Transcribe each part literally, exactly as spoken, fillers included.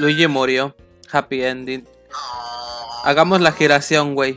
Luigi murió. Happy ending. Hagamos la giración, güey.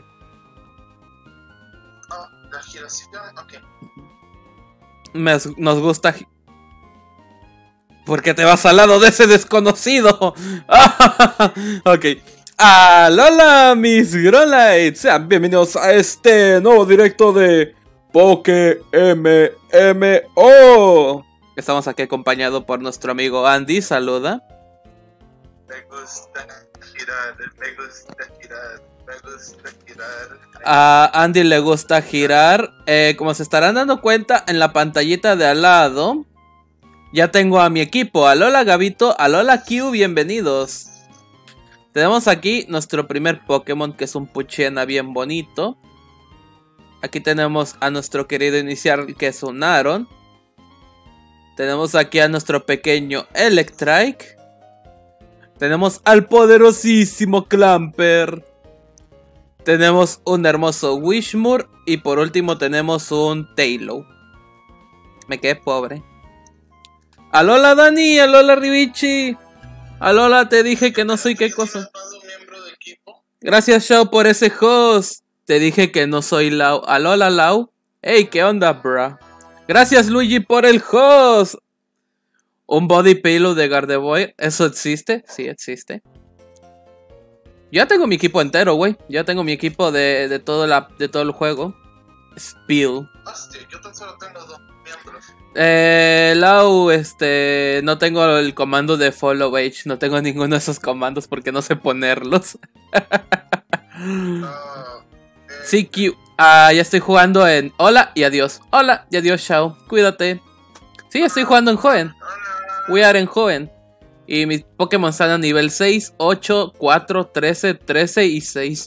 Oh, la giración, ok. Me, nos gusta... ¿Por qué te vas al lado de ese desconocido? Ok. Alola, mis Growlites. Sean bienvenidos a este nuevo directo de Poké M M O. Estamos aquí acompañados por nuestro amigo Andy. Saluda. Me gusta girar, me gusta girar, me gusta girar. A Andy le gusta girar. Eh, como se estarán dando cuenta en la pantallita de al lado, ya tengo a mi equipo. Alola Gabito, Alola Q, bienvenidos. Tenemos aquí nuestro primer Pokémon, que es un Poochyena bien bonito. Aquí tenemos a nuestro querido inicial, que es un Aron. Tenemos aquí a nuestro pequeño Electrike. Tenemos al poderosísimo Clamper. Tenemos un hermoso Wishmoor. Y por último tenemos un Taillow. Me quedé pobre. Alola Dani, alola Ribichi. Alola, te dije que no soy qué cosa. Gracias Shao por ese host. Te dije que no soy Lau. Alola Lau. Hey, ¿qué onda, bra? Gracias Luigi por el host. Un body payload de Gardevoir. ¿Eso existe? Sí, existe. Ya tengo mi equipo entero, güey. Ya tengo mi equipo de, de, todo la, de todo el juego. Spill. Hostia, yo tan solo tengo dos miembros. Eh, Lau, este... No tengo el comando de Follow Age. No tengo ninguno de esos comandos porque no sé ponerlos. No, eh, Sí, Q. Ah, ya estoy jugando en hola y adiós. Hola y adiós, Shao. Cuídate. Sí, estoy jugando en joven. We are en joven. Y mis Pokémon están a nivel seis, ocho, cuatro, trece, trece y seis.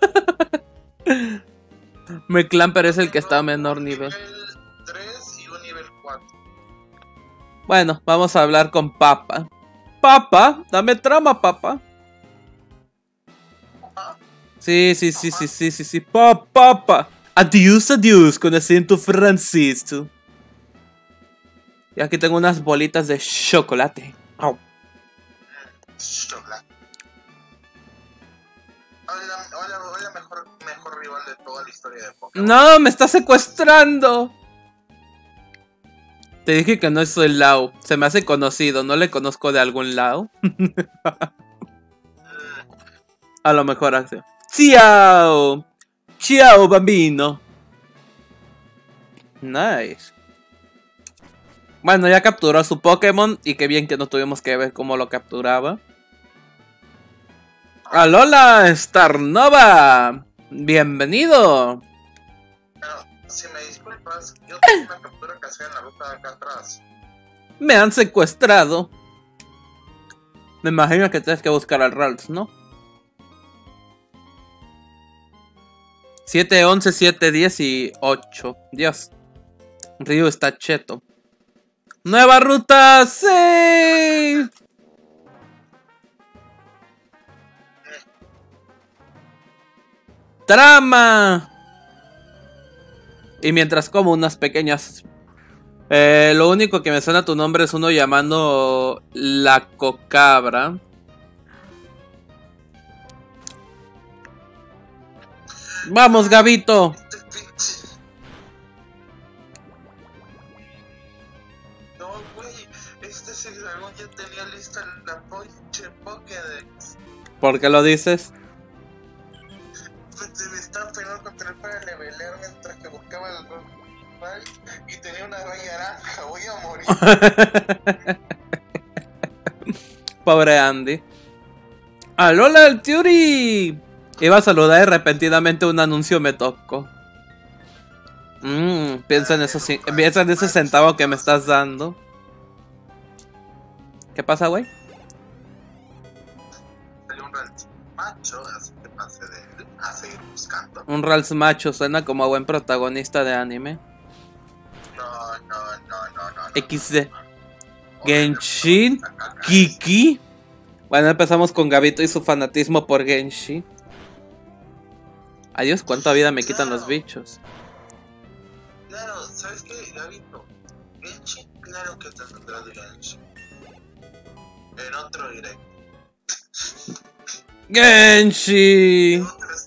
Mi Clamper es el que está a menor nivel. nivel tres y un nivel cuatro. Bueno, vamos a hablar con Papa. Papa, dame trama, Papa. Sí, sí, sí, sí, sí, sí, sí. Papa, Papa. Adiós, adiós, con acento francés. Tú. Y aquí tengo unas bolitas de chocolate. Au. Chocolate. Hola, hola, hola, mejor, mejor rival de toda la historia de Pokémon. No, me está secuestrando. Te dije que no soy Lau. Se me hace conocido. ¿No le conozco de algún lado? A lo mejor hace. ¡Ciao! ¡Ciao, bambino! Nice. Bueno, ya capturó a su Pokémon. Y qué bien que no tuvimos que ver cómo lo capturaba. ¡Alola Starnova! ¡Bienvenido! Pero, si me disculpas, yo tengo una captura que hacía en la ruta de acá atrás. Me han secuestrado. Me imagino que tienes que buscar al Ralts, ¿no? siete, once, siete, diez y ocho. Dios. Ryu está cheto. ¡Nueva ruta! ¡Sí! ¡Trama! Y mientras como unas pequeñas... Eh, lo único que me suena tu nombre es uno llamando La Cocabra. ¡Vamos, Gabito! No, güey, este Segragón ya tenía lista la Poche Pokédex. ¿Por qué lo dices? Se me estaba pegando contra él para levelear mientras que buscaba el rival y tenía una raya naranja. Voy a morir. Pobre Andy. ¡Alola el Tiuri! Iba a saludar y repentinamente un anuncio me tocó. Mmm, piensa en eso, piensa en ese centavo que me estás dando. ¿Qué pasa, güey? Salió un Ralts macho, así que pasé de él a seguir buscando. Un Ralts macho suena como a buen protagonista de anime. No, no, no, no, no. equis de. Genshin. Kiki. Bueno, empezamos con Gabito y su fanatismo por Genshin. Adiós, cuánta vida me quitan Claro. los bichos. Claro, ¿sabes qué, Gabito? Genshin, claro que te tendrá de Genshin. En otro directo. Genshi.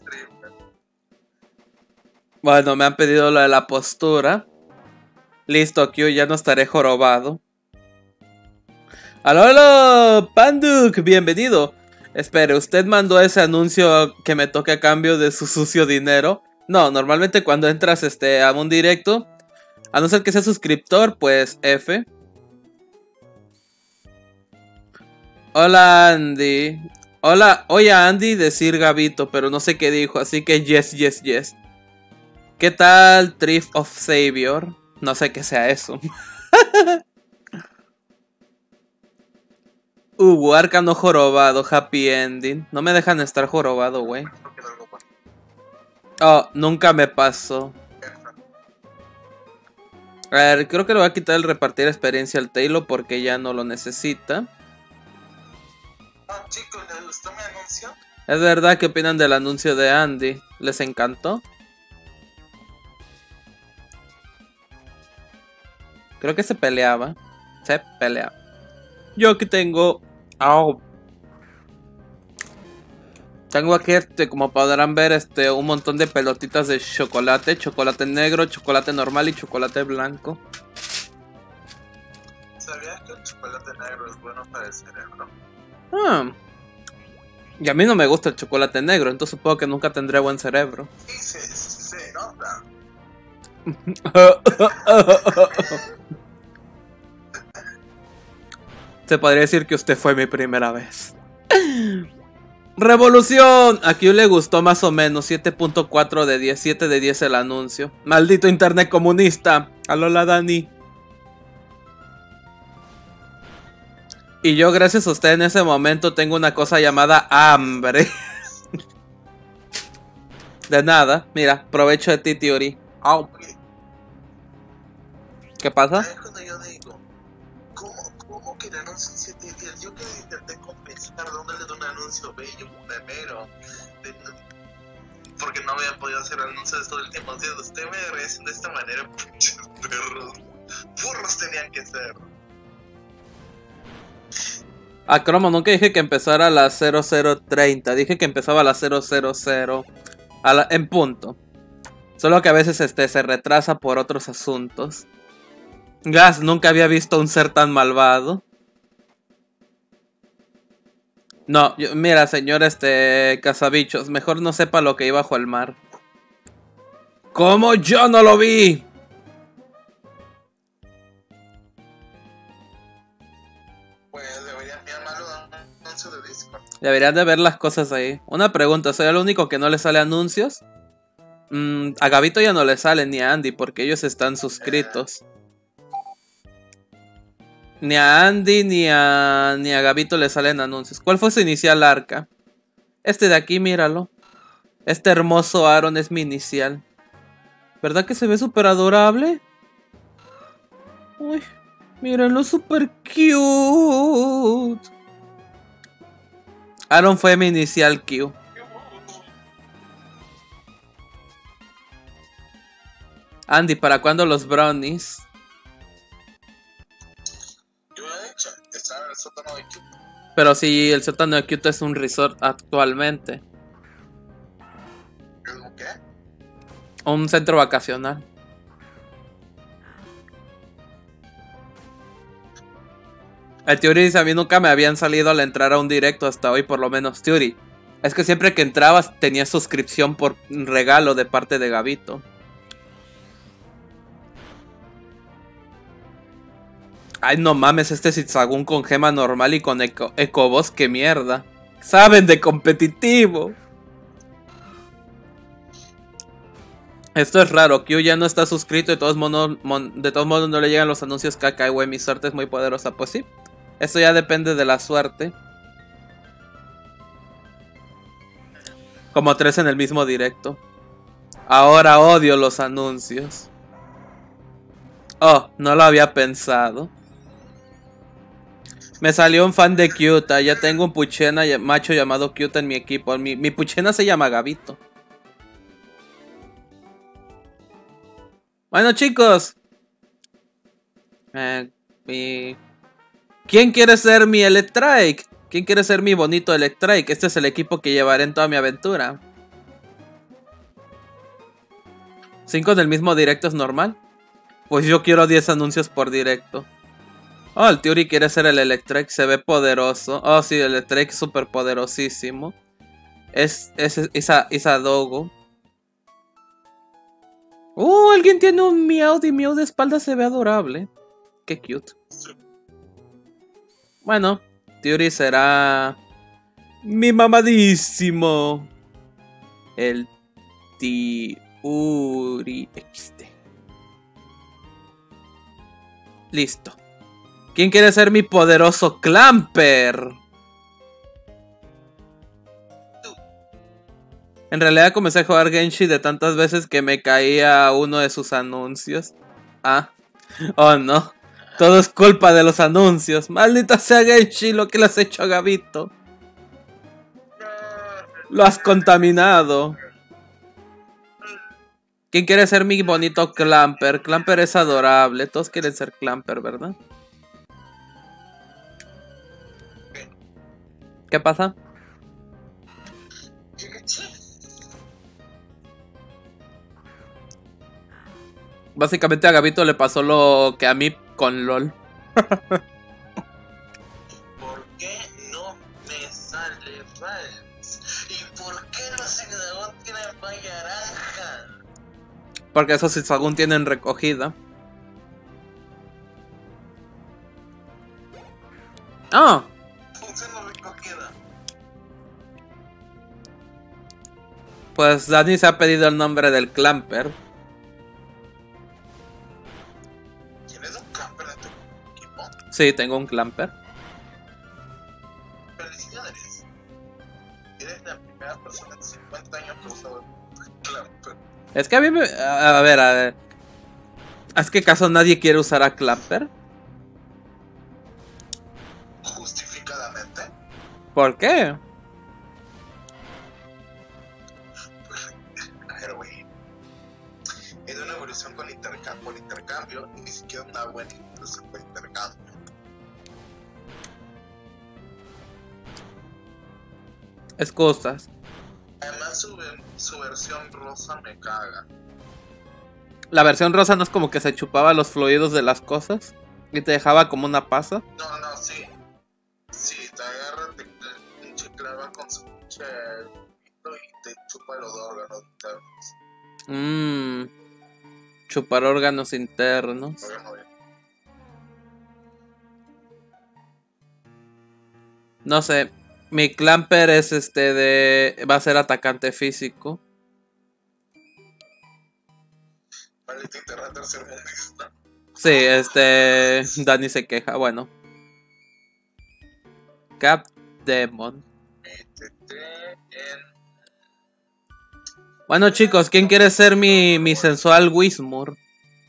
Bueno, me han pedido lo de la postura. Listo, Q, ya no estaré jorobado. ¡Aló, aló! Panduk, bienvenido. Espere, ¿usted mandó ese anuncio que me toque a cambio de su sucio dinero? No, normalmente cuando entras este, a un directo, a no ser que sea suscriptor, pues F. Hola, Andy. Hola, oye a Andy decir Gabito, pero no sé qué dijo, así que yes, yes, yes. ¿Qué tal Thrift of Savior? No sé qué sea eso. Uh, Arcano jorobado, happy ending. No me dejan estar jorobado, güey. Oh, nunca me pasó. A ver, creo que le voy a quitar el repartir experiencia al Taylor porque ya no lo necesita. Ah, chicos, ¿les gustó mi anuncio? Es verdad, ¿qué opinan del anuncio de Andy? ¿Les encantó? Creo que se peleaba. Se peleaba. Yo aquí tengo... Oh. Tengo aquí, este, como podrán ver, este, un montón de pelotitas de chocolate. Chocolate negro, chocolate normal y chocolate blanco. ¿Sabías que el chocolate negro es bueno para el cerebro? Ah. Y a mí no me gusta el chocolate negro, entonces supongo que nunca tendré buen cerebro. Sí, se, se nota. Se podría decir que usted fue mi primera vez. ¡Revolución! A Q le gustó más o menos siete punto cuatro de diez, siete de diez el anuncio. ¡Maldito internet comunista! ¡Alola, Dani! Y yo, gracias a usted, en ese momento tengo una cosa llamada hambre. De nada. Mira, provecho de ti, Theory. Oh. ¿Qué pasa? Es cuando yo digo, ¿cómo, cómo que el anuncio en siete días? Yo que intenté compensar dándole de un anuncio bello, un memero, de, porque no había podido hacer anuncios todo el tiempo. O sea, usted me regresa de esta manera, pinches perros. Burros tenían que ser. Ah, Cromo, nunca dije que empezara a las cero cero treinta. Dije que empezaba a las cero cero cero. A la, en punto. Solo que a veces este, se retrasa por otros asuntos. Gas, nunca había visto un ser tan malvado. No, yo, mira, señor este cazabichos, mejor no sepa lo que hay bajo el mar. ¿Cómo yo no lo vi? Pues deberían llamarlo anuncio de Discord. Deberían de ver las cosas ahí. Una pregunta, ¿soy el único que no le sale anuncios? Mm, a Gabito ya no le sale, ni a Andy, porque ellos están suscritos. Ni a Andy ni a, ni a Gabito le salen anuncios. ¿Cuál fue su inicial, Arca? Este de aquí, míralo. Este hermoso Aaron es mi inicial. ¿Verdad que se ve súper adorable? Uy, mírenlo, súper cute. Aaron fue mi inicial Q. Andy, ¿para cuándo los brownies? Yo lo he hecho, estaba en el sótano de Q. Pero si el sótano de Q es un resort actualmente. ¿Un qué? Un centro vacacional. El Theory dice, a mí nunca me habían salido al entrar a un directo hasta hoy, por lo menos. Theory, es que siempre que entrabas tenías suscripción por regalo de parte de Gabito. Ay, no mames, este Zigzagoon con gema normal y con eco, Ecoboss, qué mierda. Saben de competitivo. Esto es raro, Q ya no está suscrito, de todos modos, de todos modos no le llegan los anuncios caca, güey, mi suerte es muy poderosa. Pues sí, esto ya depende de la suerte. Como tres en el mismo directo. Ahora odio los anuncios. Oh, no lo había pensado. Me salió un fan de Kyuta. Ya tengo un puchena macho llamado Kyuta en mi equipo. Mi, mi puchena se llama Gabito. Bueno, chicos. Eh, mi... ¿Quién quiere ser mi Electrike? ¿Quién quiere ser mi bonito Electrike? Este es el equipo que llevaré en toda mi aventura. ¿Cinco del mismo directo es normal? Pues yo quiero diez anuncios por directo. Oh, el Theory quiere ser el Electrike. Se ve poderoso. Oh, sí, el Electrike es súper poderosísimo. Es, es, es Isa, Isadogo. Uh, alguien tiene un Meowth y Meowth de espalda se ve adorable. Qué cute. Bueno, Theory será mi mamadísimo. El Theory X D. Listo. ¿Quién quiere ser mi poderoso Clamper? En realidad comencé a jugar Genshi de tantas veces que me caía uno de sus anuncios. Ah, oh no. Todo es culpa de los anuncios. Maldita sea Genshi, lo que le has hecho a Gabito. Lo has contaminado. ¿Quién quiere ser mi bonito Clamper? Clamper es adorable. Todos quieren ser Clamper, ¿verdad? ¿Qué pasa? Básicamente a Gabito le pasó lo que a mí con LOL. ¿Por qué no me sale Vals? ¿Y por qué los Zigzagoon tienen valla naranja? Porque esos Zigzagoon tienen recogida. ¡Ah! Oh. Funciona recogida. Pues Dani se ha pedido el nombre del Clamper. Sí, tengo un Clamper. Felicidades. Eres la primera persona en cincuenta años que usa un Clamper. Es que a mí me... A, a ver, a ver. ¿Es que acaso nadie quiere usar a Clamper? Justificadamente. ¿Por qué? A ver, güey. Es de una evolución con intercambio, por intercambio y ni siquiera una buena evolución por intercambio. Excusas. Además su, su versión rosa me caga. La versión rosa no es como que se chupaba los fluidos de las cosas y te dejaba como una pasa. No, no, sí. Sí, te agarra, te pinche clava con su pinche y te chupa los órganos internos. Mmm. Chupar órganos internos. Órgano bien. No sé. Mi Clamper es este de... Va a ser atacante físico. Vale, te interra tercermundista. Sí, este... Dani se queja, bueno. Cap Demon. Métete en... Bueno chicos, ¿quién quiere ser mi, mi sensual Whismur?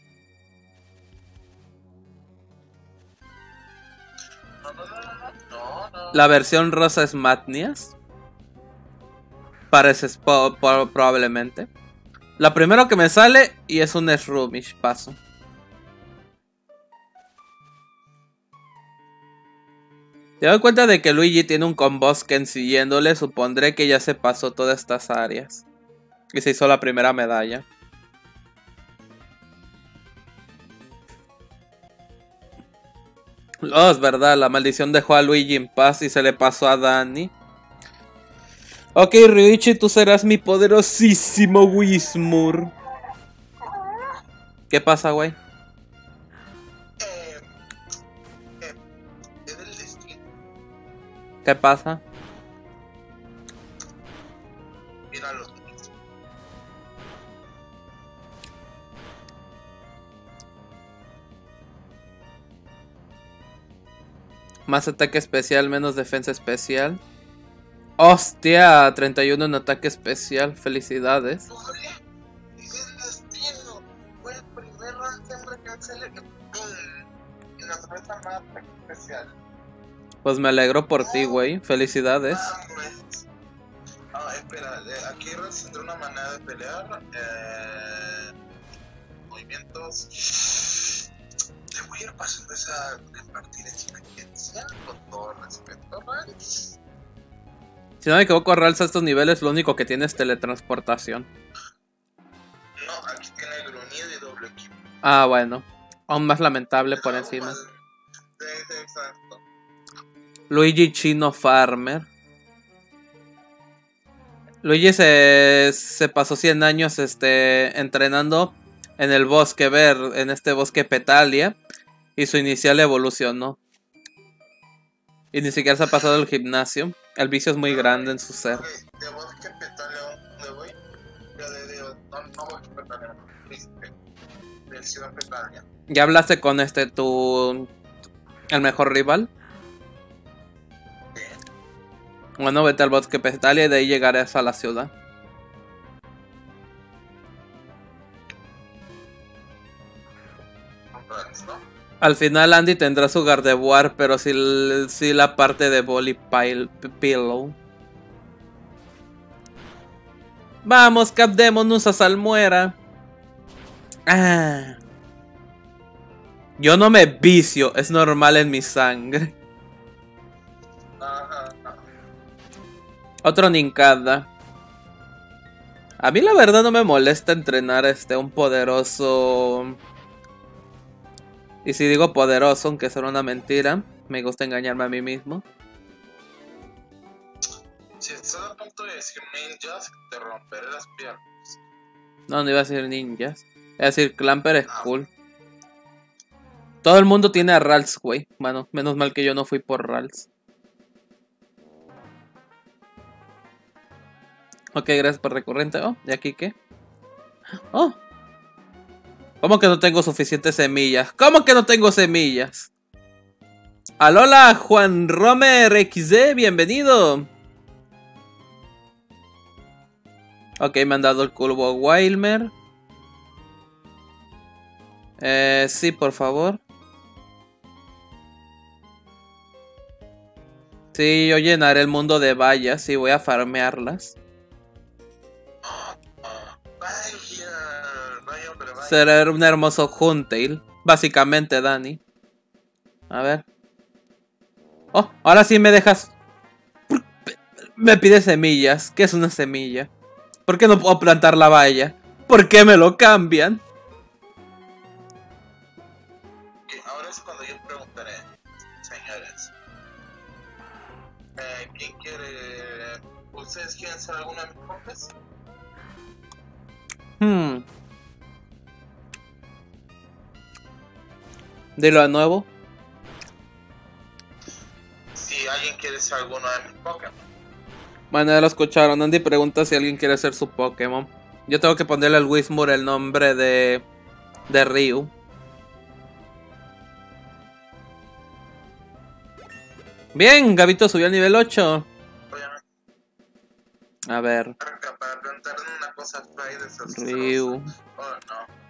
No, no, no, no, no, no. La versión rosa es Matnias. Parece probablemente. La primero que me sale y es un Shroomish, paso. Te doy cuenta de que Luigi tiene un Combusken siguiéndole, supondré que ya se pasó todas estas áreas. Y se hizo la primera medalla. Oh, es verdad, la maldición dejó a Luigi en paz y se le pasó a Dani. Ok, Ryuichi, tú serás mi poderosísimo Whismur. ¿Qué pasa, güey? Eh, eh, es del destino. ¿Qué pasa? Mira los niños. Más ataque especial, menos defensa especial. ¡Hostia! treinta y uno en ataque especial. Felicidades. ¡Ole! Es el destino. Fue el primer ransom que sale que ¡pum! Y nos resta más ataque especial. Pues me alegro por ti, güey. Felicidades. Mames. Ah, espera, eh, aquí tendrá una manera de pelear. Eh, movimientos. te voy a ir pasando esa compartir experiencia con todo respeto, Rals. Si no me equivoco, Rals a estos niveles lo único que tiene es teletransportación. No, aquí tiene gruñido y doble equipo. Ah, bueno. Aún más lamentable por No, encima. mal. Sí, sí, exacto. Luigi Chino Farmer. Luigi se, se pasó cien años este, entrenando en el bosque Ver, en este bosque Petalia. Y su inicial evolucionó. Y ni siquiera se ha pasado el gimnasio. El vicio es muy grande en su ser. Ok, de bosque Petalia, ¿dónde voy? Yo de, de, no, no bosque Petalia, triste. De ciudad Petalia. ¿Ya hablaste con este tu... el mejor rival? Bueno, vete al bosque Petalia y de ahí llegarás a la ciudad. ¿No? Al final Andy tendrá su Gardevoir, pero sí, sí la parte de Volley Pillow. Vamos, Capdemon, usa salmuera. Ah. Yo no me vicio, es normal en mi sangre. Ajá. Otro Nincada. A mí la verdad no me molesta entrenar este un poderoso. Y si digo poderoso, aunque sea una mentira, me gusta engañarme a mí mismo. Si estás a punto de decir ninjas, te romperé las piernas. No, no iba a decir ninjas. Iba a decir Clamper es cool. Todo el mundo tiene a Rals, güey. Bueno, menos mal que yo no fui por Rals. Ok, gracias por recurrente. Oh, ¿y aquí qué? Oh. ¿Cómo que no tengo suficientes semillas? ¿Cómo que no tengo semillas? Alola, Juan Romer X D, bienvenido. Ok, me han dado el Curvo Wilmer. Eh, sí, por favor. Sí, yo llenaré el mundo de vallas y voy a farmearlas. Vaya, vaya, hombre, vaya. Será un hermoso Huntail. Básicamente, Dani. A ver. Oh, ahora sí me dejas. Me pide semillas. ¿Qué es una semilla? ¿Por qué no puedo plantar la valla? ¿Por qué me lo cambian? Ahora es cuando yo preguntaré, señores. Eh, ¿Quién quiere? ¿Ustedes quieren ser alguno de mis compes? Hmm. Dilo de nuevo. Si alguien quiere ser alguno de mis Pokémon. Bueno, ya lo escucharon. Andy pregunta si alguien quiere ser su Pokémon. Yo tengo que ponerle al Whismur el nombre de, de Ryu. Bien, Gabito subió al nivel ocho. A ver. Para preguntarle una cosa fea y desastrosa. Ryu. Oh, no.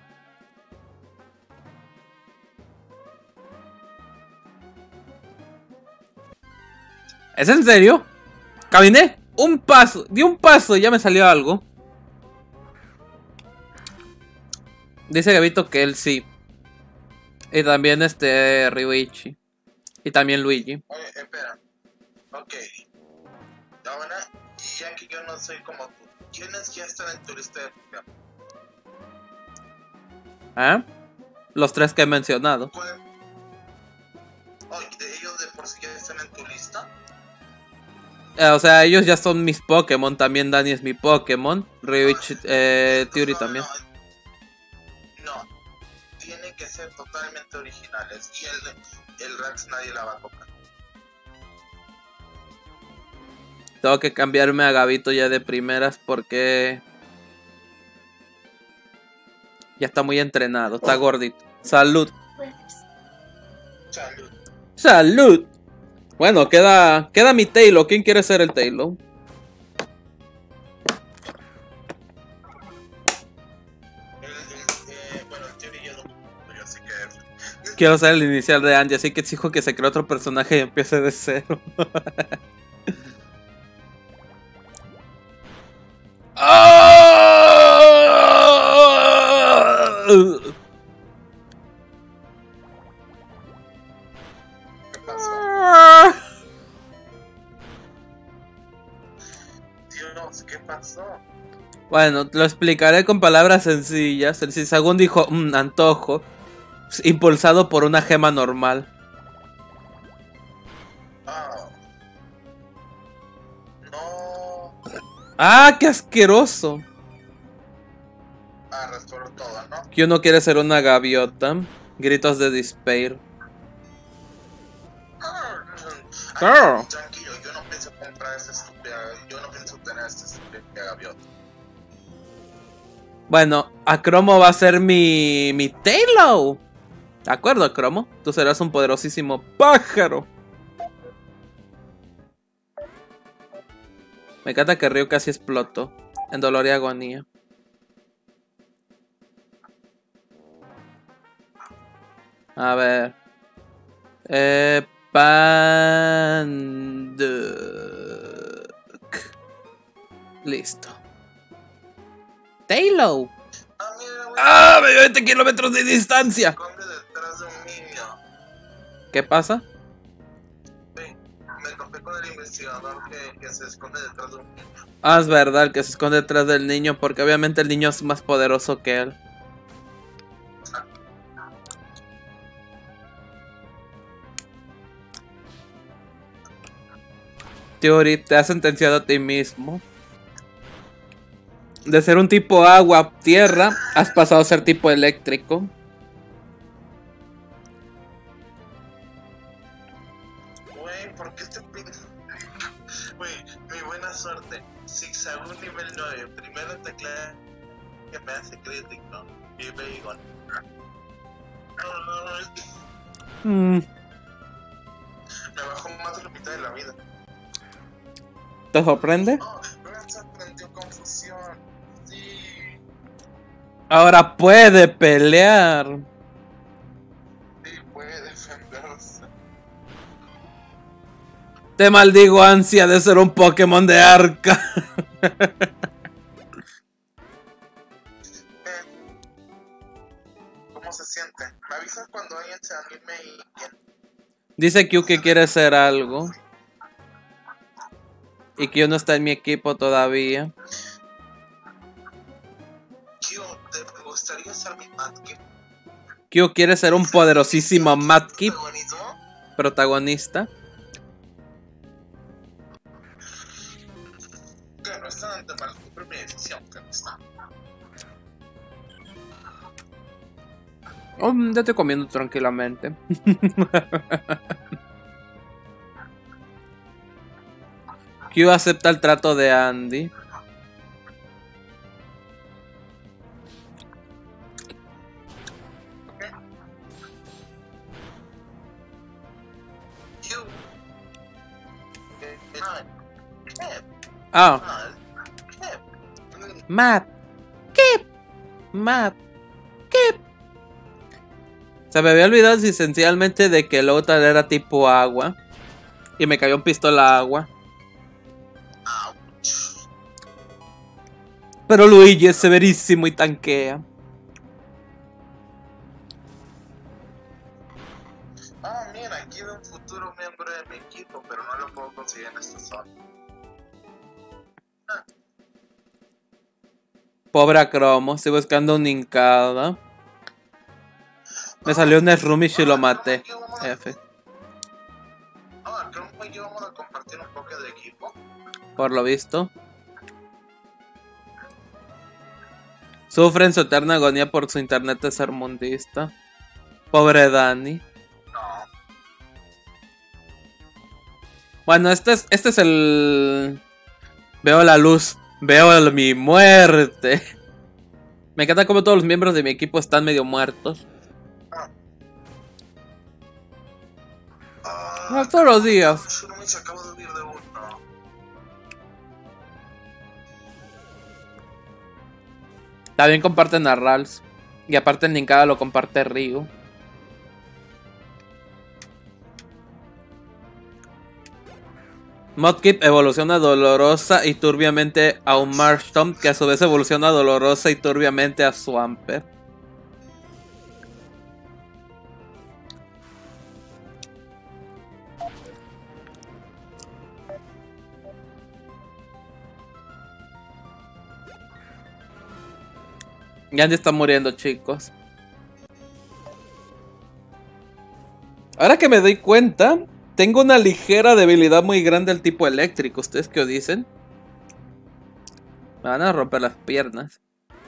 ¿Es en serio? Caminé un paso, di un paso y ya me salió algo. Dice Gabito que él sí. Y también este Ryuichi. Y también Luigi. Oye, espera. Ok. Ahora, ya que yo no soy como tú, ¿quiénes ya están en tu lista de Pokémon? ¿Ah? Los tres que he mencionado. ¿Cuál? Oye, ¿de ellos de por sí ya están en tu lista? Eh, o sea, ellos ya son mis Pokémon. También Dani es mi Pokémon. Ryuichi, eh, Theory no, también. No, no. Tienen que ser totalmente originales. Y el, el Rax nadie la va a tocar. Tengo que cambiarme a Gabito ya de primeras porque ya está muy entrenado, está gordito. Salud. Salud. Salud. Bueno, queda queda mi Tailo. ¿Quién quiere ser el Tailo? El, el, eh, bueno, el Theory ya no, yo sé que... Quiero ser el inicial de Andy, así que exijo que se cree otro personaje y empiece de cero. Dios, ¿qué pasó? Bueno, lo explicaré con palabras sencillas. El Zigzagoon dijo, mmm, antojo, impulsado por una gema normal. Ah. No. ¡Ah, qué asqueroso! Ah, restauró todo, ¿no? Que uno quiere ser una gaviota. Gritos de despair. Ah, Claro. tranquilo, yo no pienso comprar esta estúpida. Yo no pienso tener esta estúpida gaviota. Bueno, a Cromo va a ser mi... mi Taillow. ¿De acuerdo, Cromo? Tú serás un poderosísimo pájaro. Me encanta que Ryu casi explotó. En dolor y agonía. A ver. Eh... Panduk. Listo. Taillow. Ah, mira, güey. ¡Ah! ¡Me dio veinte kilómetros de distancia! Se esconde detrás de un niño. ¿Qué pasa? Sí, me topé con el investigador que, que se esconde detrás de un niño. Ah, es verdad, el que se esconde detrás del niño, porque obviamente el niño es más poderoso que él. Theory, te has sentenciado a ti mismo. De ser un tipo agua, tierra, has pasado a ser tipo eléctrico. Güey, ¿por qué este pin? Güey, mi buena suerte. Zigzagoon nivel nueve. Primero tecla que me hace crítico. Y Bagon. Mm, Me bajó más de la mitad de la vida. ¿Te sorprende? Oh, me sorprendió confusión. Sí. Ahora puede pelear. Sí, puede defenderse. Te maldigo, ansia de ser un Pokémon de arca. ¿Cómo se siente? Me avisas cuando alguien se anime y... Dice Q que quiere hacer algo. Y Q no está en mi equipo todavía. Q, ¿te gustaría ser mi Madkip? Q quiere ser un poderosísimo Madkip ¿Protagonismo? protagonista. Que no está de mal, tu propia decisión, que no está. Oh, ya estoy comiendo tranquilamente. Q acepta el trato de Andy. Q. Ah, ¿Qué? Matt. ¿Qué? Matt. ¿Qué? Se me había olvidado esencialmente de que Lothar era tipo agua. Y me cayó un pistola agua. Pero Luigi es severísimo y tanquea. Ah, mira, aquí veo un futuro miembro de mi equipo, pero no lo puedo conseguir en esta zona. Ah. Pobre Cromo, estoy buscando un Nincada. Me salió un Srumish y lo maté. F. Ah, creo que vamos a compartir un poco de equipo. Por lo visto. Sufre en su eterna agonía por su internet tercermundista. Pobre Dani. No. Bueno, este es, este es el... Veo la luz. Veo mi muerte. Me encanta como todos los miembros de mi equipo están medio muertos. Ah. No, todos los días. Yo no me acabo de huir de uno. También comparten a Rals. Y aparte el Nincada lo comparte Ryu. Mudkip evoluciona dolorosa y turbiamente a un Marshtomp, que a su vez evoluciona dolorosa y turbiamente a Swampert. Ya Andy está muriendo, chicos. Ahora que me doy cuenta, tengo una ligera debilidad muy grande al tipo eléctrico. ¿Ustedes qué os dicen? Me van a romper las piernas.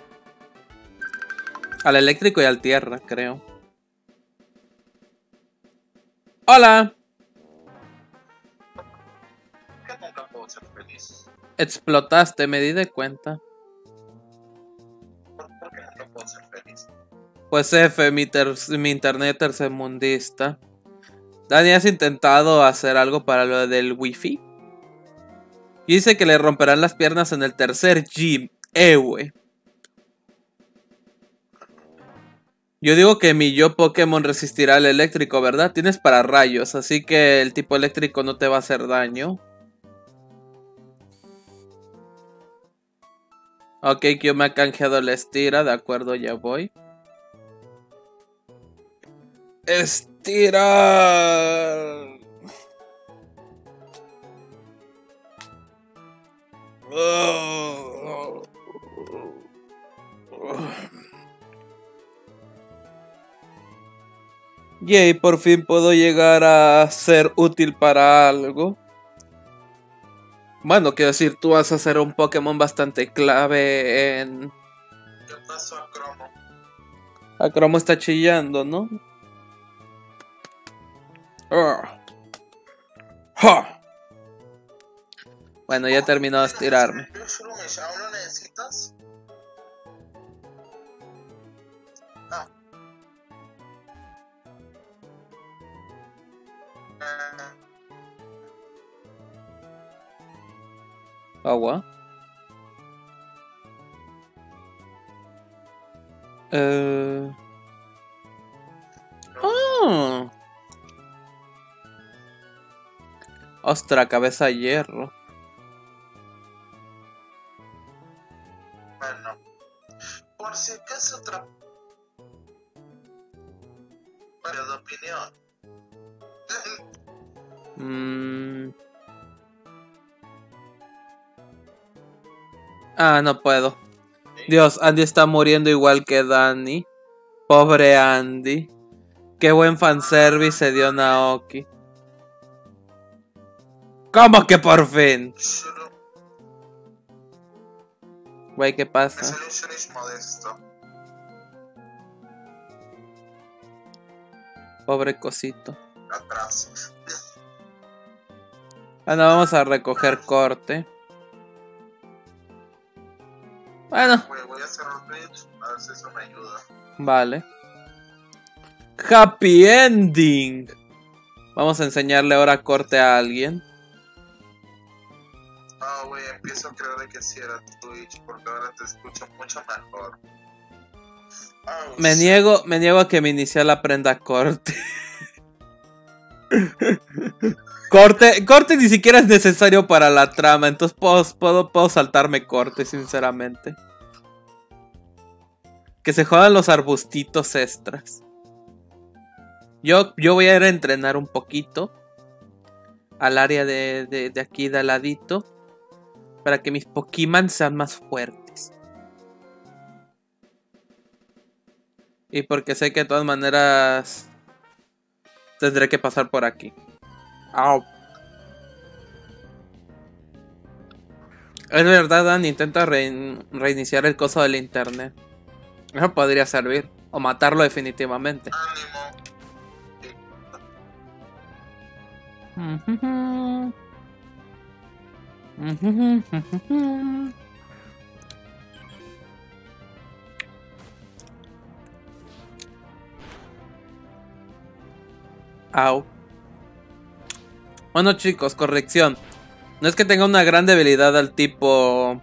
Al eléctrico y al tierra, creo. ¡Hola! ¿Por qué nunca puedo ser feliz? Explotaste, me di de cuenta. ¿Por, por qué nunca puedo ser feliz? Pues F, mi, ter mi internet tercermundista. Dani, ¿has intentado hacer algo para lo del wifi? Y dice que le romperán las piernas en el tercer gym. Eh, wey. Yo digo que mi yo Pokémon resistirá al eléctrico, ¿verdad? Tienes para rayos, así que el tipo eléctrico no te va a hacer daño. Ok, que me ha canjeado el estira, de acuerdo, ya voy. Estirar. Oh. Yay, por fin puedo llegar a ser útil para algo. Bueno, quiero decir, tú vas a ser un Pokémon bastante clave en... ¿Qué pasó a Cromo? A Cromo está chillando, ¿no? Ah. ¡Ja! Bueno, ya he terminado de estirarme. ¿Aún lo necesitas? Ah. Agua. Eh... Oh. Ostra, cabeza de hierro. Bueno, por si acaso otra para de opinión. Mm. Ah, no puedo. Dios, Andy está muriendo igual que Dani. Pobre Andy. Qué buen fanservice se dio Naoki. ¿Cómo que por fin? Güey, ¿qué pasa? Me salió un Shurish modesto. Pobre cosito. Atrás. Ah, no, vamos a recoger corte. Bueno. Voy, voy a hacer un glitch, a ver si eso me ayuda. Vale. Happy ending. Vamos a enseñarle ahora corte a alguien. Ah, güey, empiezo a creer de que sí era Twitch, porque ahora te escucho mucho mejor. Oh, Me sí. niego, me niego a que mi inicial aprenda corte. Corte, corte ni siquiera es necesario para la trama, entonces puedo, puedo, puedo saltarme corte, sinceramente. Que se jodan los arbustitos extras. Yo, yo voy a ir a entrenar un poquito al área de, de, de aquí de al ladito para que mis Pokémon sean más fuertes. Y porque sé que de todas maneras tendré que pasar por aquí. Au. Es verdad, Dan, intenta re reiniciar el coso del internet. Eso podría servir. O matarlo definitivamente. Ánimo. Au. Bueno, chicos, corrección. No es que tenga una gran debilidad al tipo...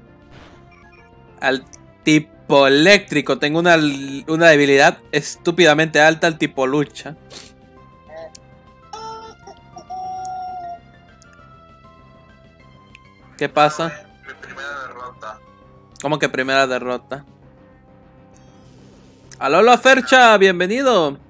Al tipo eléctrico. Tengo una, una debilidad estúpidamente alta al tipo lucha. ¿Qué pasa? Mi primera derrota. ¿Cómo que primera derrota? ¡Alola Fercha! ¡Bienvenido!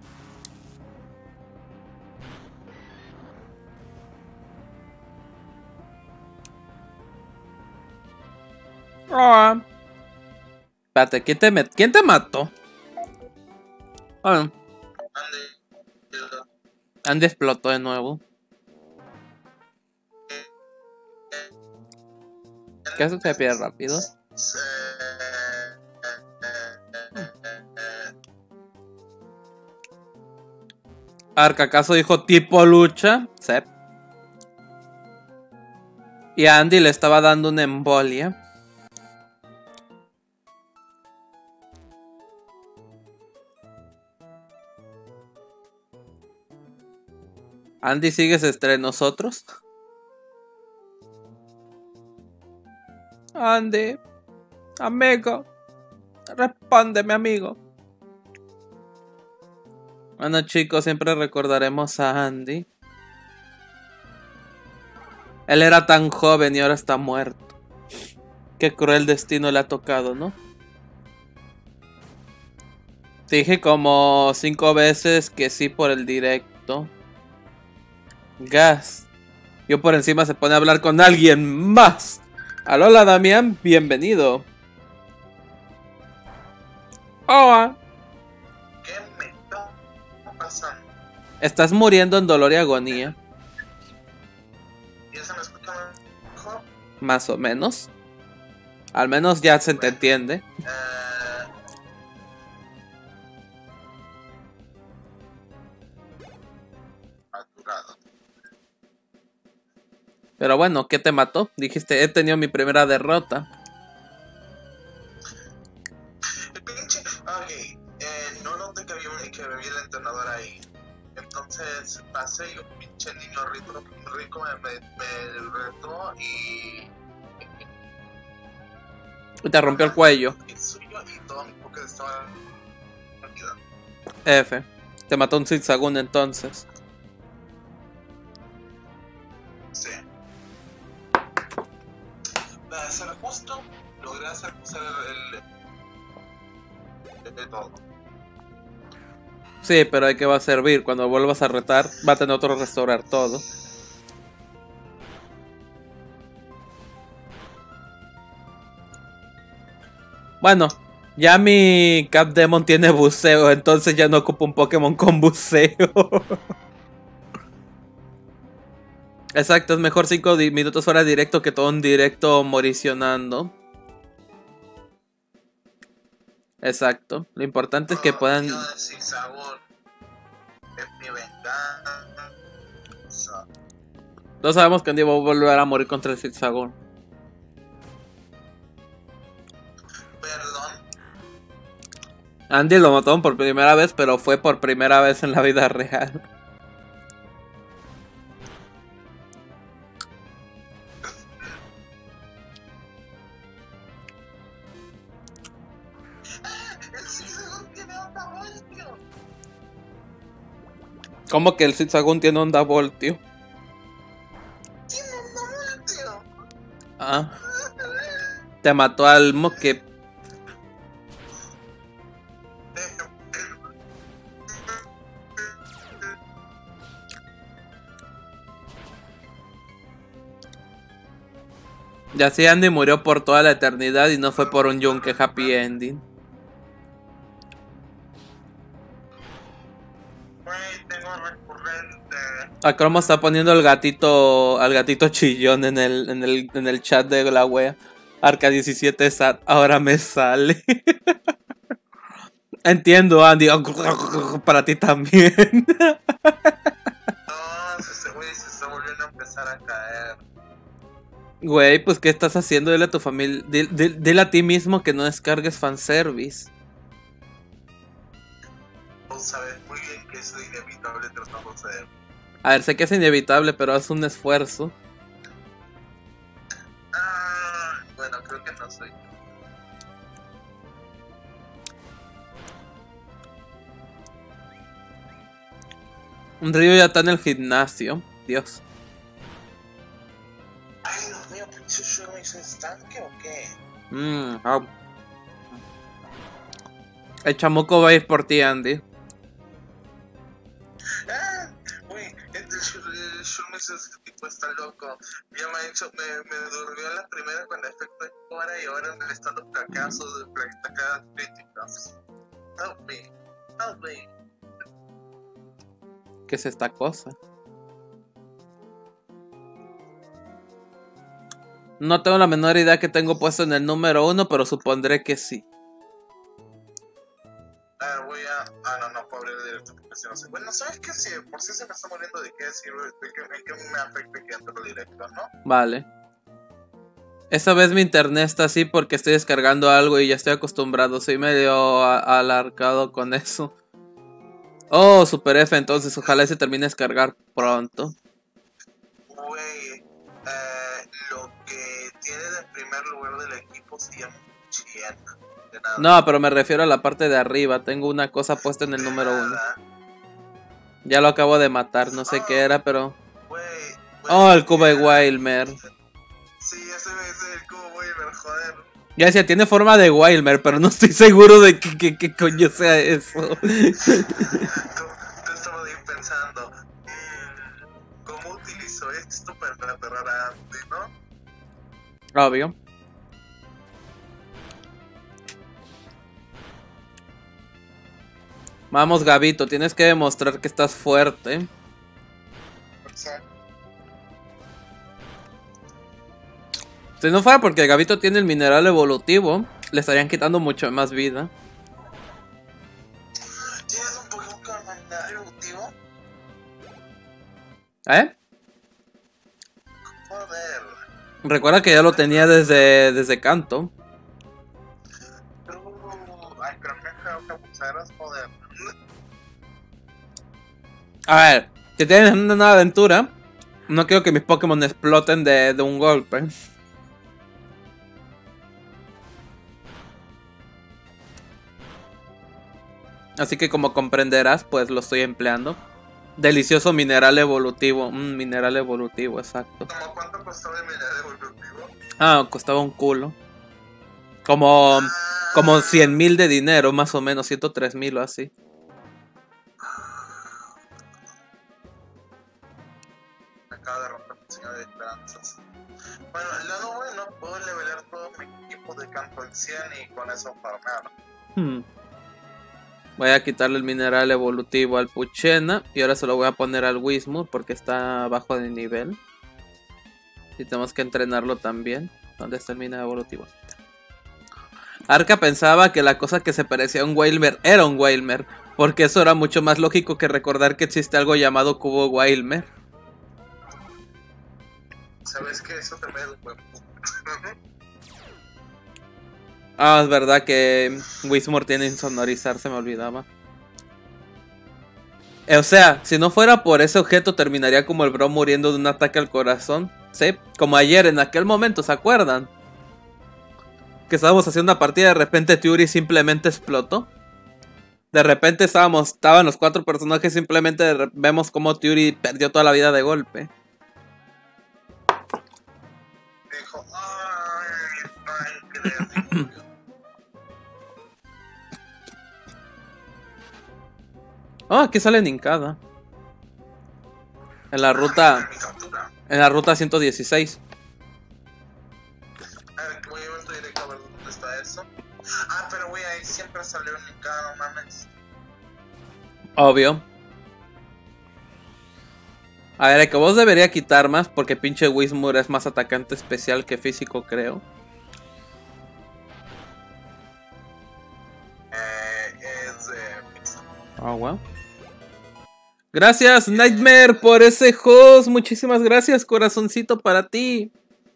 Ah. Espérate, ¿quién te, met ¿quién te mató? Bueno. Andy. Andy explotó de nuevo. ¿Qué hace que pierde rápido? Arca, ¿acaso dijo tipo lucha? Sí. Y a Andy le estaba dando una embolia. Andy, ¿sigues entre nosotros? Andy, amigo, respóndeme, amigo. Bueno, chicos, siempre recordaremos a Andy. Él era tan joven y ahora está muerto. Qué cruel destino le ha tocado, ¿no? Te dije como cinco veces que sí por el directo. Gas. Yo por encima se pone a hablar con alguien más. Alola, Damián, bienvenido. Hola. ¿Qué me está pasando? Estás muriendo en dolor y agonía. ¿Y eso me escucha mejor? Más o menos. Al menos ya se te entiende. Eh... Maturado. Pero bueno, ¿qué te mató? Dijiste, he tenido mi primera derrota. El pinche... Ok, eh, no noté que había, que había el entrenador ahí. Entonces pasé y un pinche niño rico, rico me, me, me retó y... Y te rompió el cuello. Y suyo y todo mi Pokédex estaba perdido. F. Te mató un Zigzagoon entonces. Sí. Para hacer justo, logré hacer usar el... el... de todo. Sí, pero ¿de qué va a servir? Cuando vuelvas a retar, va a tener otro restaurar todo. Bueno, ya mi Capdemon tiene buceo, entonces ya no ocupo un Pokémon con buceo. Exacto, es mejor cinco minutos fuera directo que todo un directo moricionando. Exacto, lo importante es que puedan... Todos sabemos que Andy va a volver a morir contra el Zigzagoon. Perdón. Andy lo mató por primera vez, pero fue por primera vez en la vida real. ¿Cómo que el Zigzagoon tiene onda voltio? Tiene onda voltio. Ah. Te mató al Moque. Y así Andy murió por toda la eternidad y no fue por un yunque happy ending. A Cromo está poniendo el gatito, al gatito chillón en el, en el, en el chat de la wea. Arca diecisiete Sat, ahora me sale. Entiendo, Andy. Para ti también. No, ese güey se está volviendo a empezar a caer. Güey, pues ¿qué estás haciendo? Dile a tu familia, dile, dile, dile a ti mismo que no descargues fanservice. Vos sabes muy bien que eso es inevitable tratamos de... A ver, sé que es inevitable, pero haz un esfuerzo. Ah, bueno, creo que no soy. Un río ya está en el gimnasio. Dios. Ay, Dios mío, ¿pinche yo me hice estanque o qué? Mmm, oh. El chamuco va a ir por ti, Andy. Ah, uy, el Shurmis ese tipo está loco. Ya me ha hecho, me, me durmió la primera con efecto de cámara y ahora en el estado fracaso del planeta cada críticas. Help me, help me. ¿Qué es esta cosa? No tengo la menor idea que tengo puesto en el número uno, pero supondré que sí. Ah, voy a... Ah, no, no puedo abrir el directo porque si no sé... Bueno, ¿sabes qué? Si por si se me está muriendo de qué decir, de que, de que me afecta que entre el directo, ¿no? Vale. Esta vez mi internet está así porque estoy descargando algo y ya estoy acostumbrado. Soy medio alarcado con eso. Oh, Super F, entonces ojalá se termine de descargar pronto. Güey, eh, lo que tiene de primer lugar del equipo se llama Chien. No, pero me refiero a la parte de arriba. Tengo una cosa puesta en el de número nada. uno. Ya lo acabo de matar, no sé oh, qué era, pero... Wey, wey, oh, el cubo de Wilmer. Sí, ese es el cubo Wilmer, joder. Ya decía, tiene forma de Wilmer, pero no estoy seguro de que, que, que coño sea eso. Tú, tú estabas ahí pensando, mmm, ¿cómo utilizo esto para aterrar a Andy, no? Obvio. Vamos, Gabito, tienes que demostrar que estás fuerte. Exacto. Si no fuera porque Gabito tiene el mineral evolutivo, le estarían quitando mucho más vida. ¿Tienes un Pokémon con mineral evolutivo? ¿Eh? Joder. Recuerda que ya lo tenía desde, desde Kanto. Pero... Ay, pero me dejaron que abusaras, joder. A ver, si tienes una nueva aventura, no quiero que mis Pokémon exploten de, de un golpe. Así que como comprenderás, pues lo estoy empleando. Delicioso mineral evolutivo. Mm, mineral evolutivo, exacto. ¿Cómo cuánto costaba el mineral evolutivo? Ah, costaba un culo. Como, Ah, como cien mil de dinero, más o menos, ciento tres mil o así. Me acaba de romper el señor de esperanzas. Bueno, el lado bueno, puedo levelar todo mi equipo de campo en cien y con eso farmear. Hmm. Voy a quitarle el mineral evolutivo al Puchena. Y ahora se lo voy a poner al Wismur porque está bajo de nivel. Y tenemos que entrenarlo también. ¿Dónde está el mineral evolutivo? Arca pensaba que la cosa que se parecía a un Wilmer era un Wilmer. Porque eso era mucho más lógico que recordar que existe algo llamado cubo Wilmer. ¿Sabes qué? Eso también es un buen punto. Ah, es verdad que Wismur tiene insonorizar, se me olvidaba. O sea, si no fuera por ese objeto terminaría como el bro muriendo de un ataque al corazón. Sí, como ayer en aquel momento, ¿se acuerdan? Que estábamos haciendo una partida y de repente Tiuri simplemente explotó. De repente estábamos, estaban los cuatro personajes, simplemente vemos como Tiuri perdió toda la vida de golpe. Dijo, ay, ay, creo. Oh, aquí sale Nincada. En la ruta. En la ruta ciento dieciséis. A ver, que voy a ver tu directo a ver dónde está eso. Ah, pero güey, ahí siempre salió Nincada, no mames. Obvio. A ver, el que vos debería quitar más porque pinche Wismur es más atacante especial que físico, creo. Eh, es de Pixar. Oh, wow. Gracias, Nightmare, por ese host. Muchísimas gracias, corazoncito, para ti.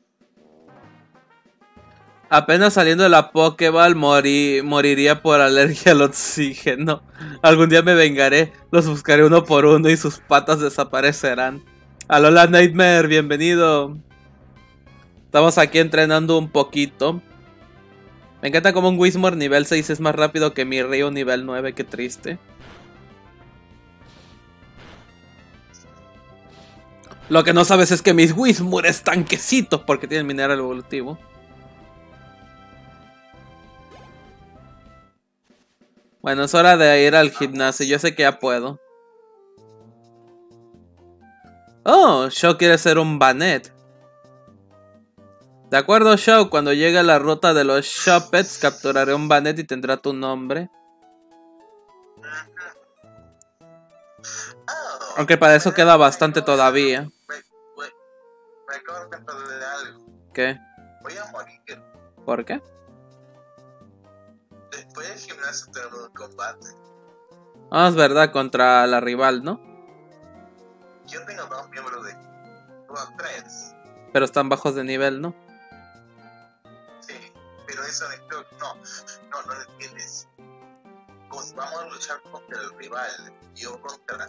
Apenas saliendo de la Pokéball morí, moriría por alergia al oxígeno. Algún día me vengaré. Los buscaré uno por uno y sus patas desaparecerán. Alola Nightmare, bienvenido. Estamos aquí entrenando un poquito. Me encanta como un Wismur nivel seis es más rápido que mi Río nivel nueve, qué triste. Lo que no sabes es que mis Wismur es tanquecito porque tienen mineral evolutivo. Bueno, es hora de ir al gimnasio. Yo sé que ya puedo. Oh, Sho quiere ser un Banette. De acuerdo, Shao, cuando llegue a la ruta de los Shuppets, capturaré un Banet y tendrá tu nombre. Oh, Aunque para eso queda bastante todavía. Me, me, me acabo de perder algo. ¿Qué? Voy a morir. ¿Por qué? Después del gimnasio tenemos un combate. Ah, es verdad, contra la rival, ¿no? Yo tengo dos miembros de... Bueno, tres. Pero están bajos de nivel, ¿no? Sí, pero eso de... No, no, no lo entiendes. Pues vamos a luchar contra el rival. Yo contra...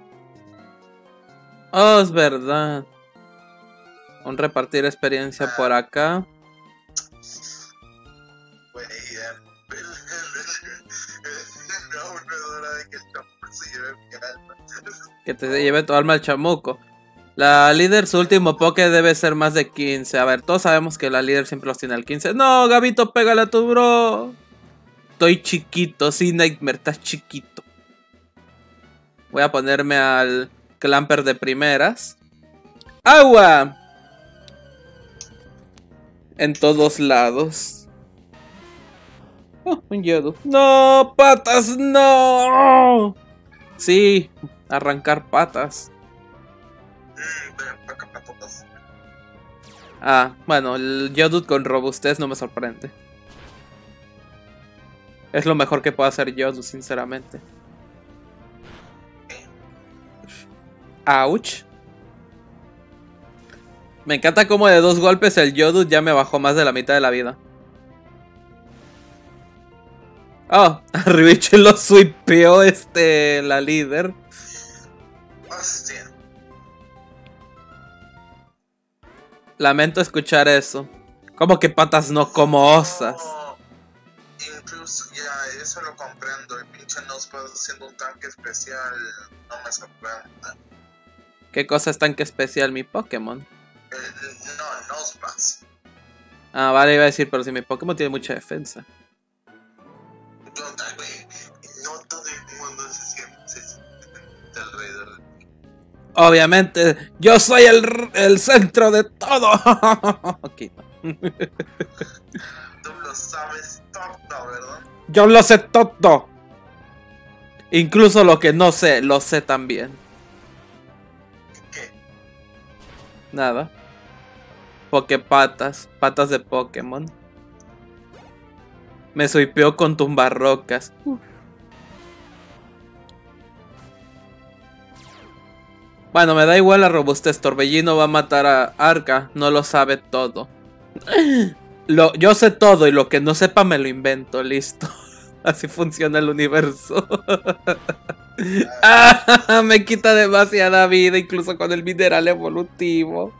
Oh, es verdad. Un repartir experiencia Ah. por acá. Bueno, no, no es hora de que el chamuco se lleve mi alma. Que te lleve tu alma al chamuco. La líder, su último poke debe ser más de quince. A ver, todos sabemos que la líder siempre los tiene al quince. No, Gabito, pégale a tu bro. Estoy chiquito, sí, Nightmare, estás chiquito. Voy a ponerme al Clamper de primeras. ¡Agua! En todos lados. Oh, un yodo. ¡No! ¡Patas! ¡No! Sí, arrancar patas. Mmm, pero para acá todas. Ah, bueno, el Yodut con robustez no me sorprende. Es lo mejor que puede hacer Yodut, sinceramente. Ouch. Me encanta como de dos golpes el Yodut ya me bajó más de la mitad de la vida. Oh, Ribichi lo sweepeó este, la líder. Hostia. Lamento escuchar eso. Como que patas no como osas. No, incluso ya eso lo comprendo. El pinche Noseball siendo un tanque especial no me sorprende. ¿Qué cosa es tan que especial mi Pokémon? El, no, Noseball. Ah, vale, iba a decir, pero si mi Pokémon tiene mucha defensa. No, tal vez, no todo el mundo se siente, se siente alrededor de ti. Obviamente, yo soy el, el centro de todo. Ok, no. Tú lo sabes todo, ¿verdad? Yo lo sé todo. Incluso lo que no sé, lo sé también. ¿Qué? Nada. Pokepatas, patas de Pokémon. Me swipeó con tumbarrocas. Uh. Bueno, me da igual la robustez. Torbellino va a matar a Arca. No lo sabe todo. Lo, yo sé todo y lo que no sepa me lo invento. Listo. Así funciona el universo. Ah, me quita demasiada vida, incluso con el mineral evolutivo.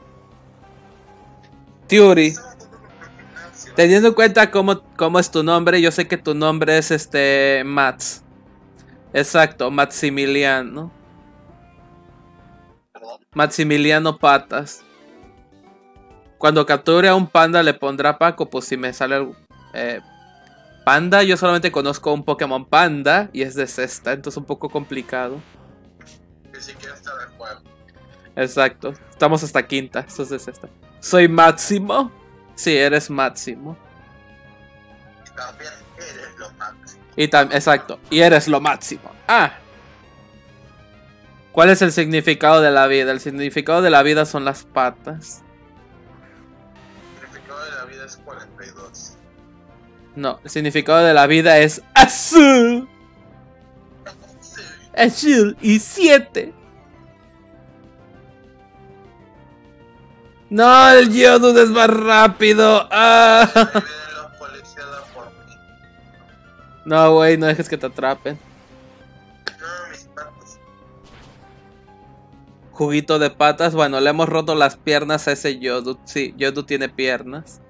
Theory. Teniendo en cuenta cómo, cómo es tu nombre, yo sé que tu nombre es este Mats. Exacto, Maximiliano. ¿Perdón? Maximiliano Patas. Cuando capture a un panda le pondrá Paco, pues si me sale el, eh, panda, yo solamente conozco un Pokémon panda y es de sexta, entonces un poco complicado. Ni siquiera está de juego. Exacto, estamos hasta quinta, eso es de sexta. ¿Soy Máximo? Sí, eres Máximo. Y también eres lo máximo. Y tam exacto, y eres lo máximo. Ah. ¿Cuál es el significado de la vida? El significado de la vida son las patas. El significado de la vida es cuarenta y dos. No, el significado de la vida es azul. Sí. Azul y siete. No, el Geodude es más rápido. Ah. Ahí vienen los policías por mí. No, güey, no dejes que te atrapen. No, mis patas. Juguito de patas. Bueno, le hemos roto las piernas a ese Geodude. Sí, Geodude tiene piernas.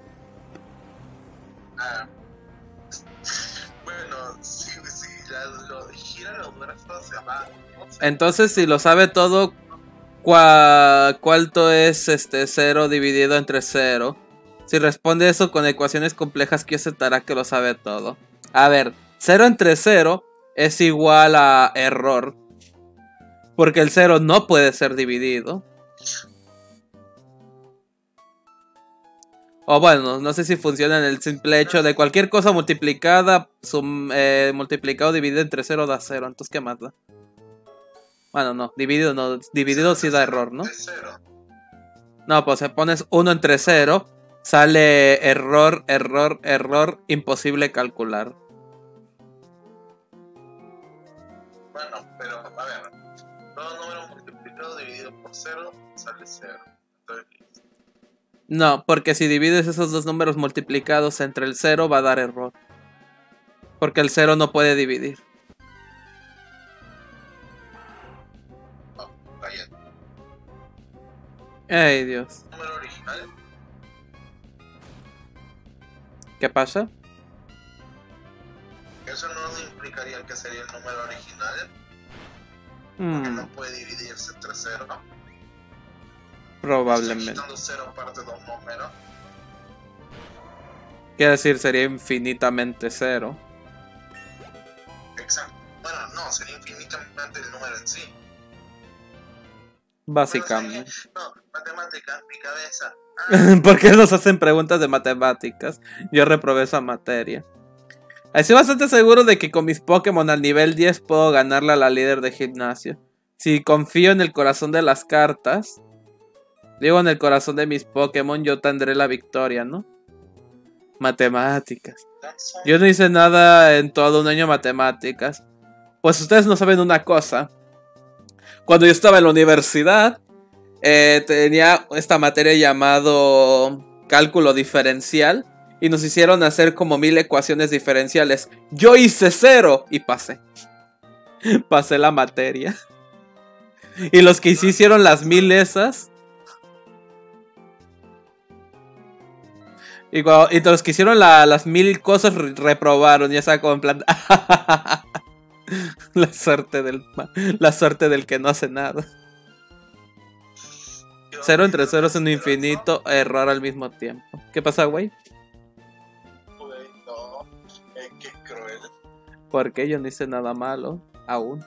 Ah. Bueno, sí, sí, la, lo, gira los brazos hacia abajo. No sé. Entonces, si lo sabe todo, ¿cuá, ¿cuánto es este cero dividido entre cero? Si responde eso con ecuaciones complejas, ¿qué aceptará que lo sabe todo? A ver, cero entre cero es igual a error. Porque el cero no puede ser dividido. O bueno, no sé si funciona en el simple hecho de cualquier cosa multiplicada, sum, eh, multiplicado dividido entre cero da cero. Entonces, ¿qué más da? Bueno, no, dividido no, dividido sí da error, ¿no? No, pues si pones uno entre cero, sale error, error, error, imposible calcular. Bueno, pero a ver, todo número multiplicado dividido por cero sale cero. Entonces, no, porque si divides esos dos números multiplicados entre el cero va a dar error. Porque el cero no puede dividir. Oh, cállate. Ay, Dios. ¿Número original? ¿Qué pasa? Eso no implicaría que sería el número original. Hmm, Porque no puede dividirse entre cero, ¿no? probablemente. Quitando cero parte de un número. Quiere decir, sería infinitamente cero. Exacto. Bueno, no, sería infinitamente el número en sí. Básicamente. No, matemática, mi cabeza. Ah, ¿Por qué nos hacen preguntas de matemáticas? Yo reprobé esa materia. Estoy bastante seguro de que con mis Pokémon al nivel diez puedo ganarle a la líder de gimnasio. Si confío en el corazón de las cartas, digo en el corazón de mis Pokémon, yo tendré la victoria, ¿no? Matemáticas. Yo no hice nada en todo un año matemáticas. Pues ustedes no saben una cosa. Cuando yo estaba en la universidad, eh, tenía esta materia llamado cálculo diferencial. Y nos hicieron hacer como mil ecuaciones diferenciales. Yo hice cero y pasé. Pasé la materia. Y los que sí hicieron las mil esas. Y, cuando, y los que hicieron la, las mil cosas reprobaron. Ya sea como en plan. la suerte del la suerte del que no hace nada. Cero entre cero es un infinito error al mismo tiempo. ¿Qué pasa, güey? No, eh, qué cruel. Porque yo no hice nada malo aún.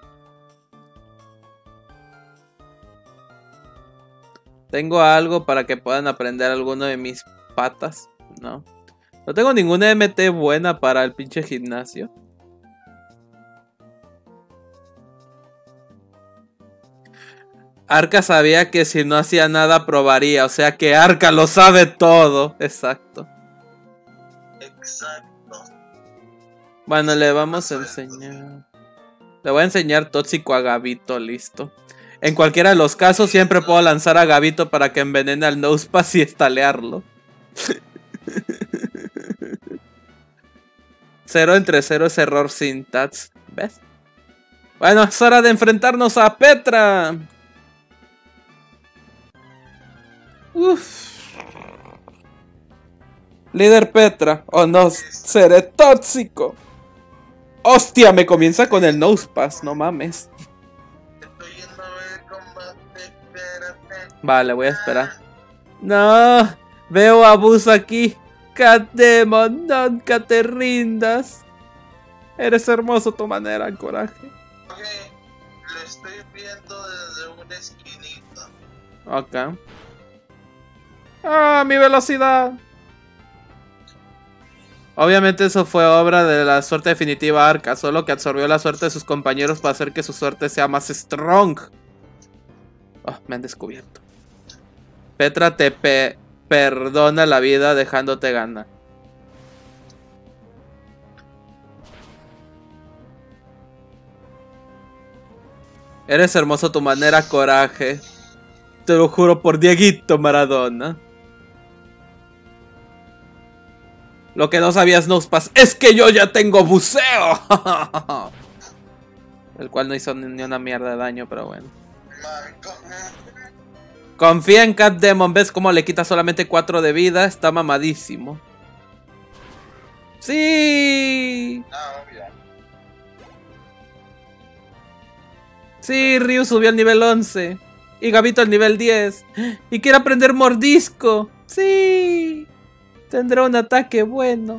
¿Tengo algo para que puedan aprender alguno de mis patas? No. No tengo ninguna M T buena para el pinche gimnasio. Arca sabía que si no hacía nada probaría. O sea que Arca lo sabe todo. Exacto. Exacto. Bueno, le vamos a enseñar. Le voy a enseñar tóxico a Gabito, listo. En cualquiera de los casos siempre puedo lanzar a Gabito para que envenene al Nosepass y estalearlo. Cero entre cero es error syntax. ¿Ves? Bueno, es hora de enfrentarnos a Petra. Uff. Líder Petra. O no, seré tóxico. Hostia, me comienza con el Nosepass, no mames. Estoy yendo a ver el combate, espérate. Vale, voy a esperar. No, veo abuso aquí. Catdemon, nunca te rindas. Eres hermoso tu manera, coraje. Ok, lo estoy viendo desde una esquinita. Ok. Ah, mi velocidad. Obviamente eso fue obra de la suerte definitiva Arca, solo que absorbió la suerte de sus compañeros para hacer que su suerte sea más strong. Oh, me han descubierto. Petra te pe perdona la vida dejándote ganar. Eres hermoso tu manera, coraje. Te lo juro por Dieguito Maradona. Lo que no sabías, Nosepass, es que yo ya tengo buceo. El cual no hizo ni una mierda de daño, pero bueno. Confía en Catdemon. ¿Ves cómo le quita solamente cuatro de vida? Está mamadísimo. ¡Sí! Sí, Ryu subió al nivel once. Y Gabito al nivel diez. Y quiere aprender mordisco. ¡Sí! Tendrá un ataque bueno.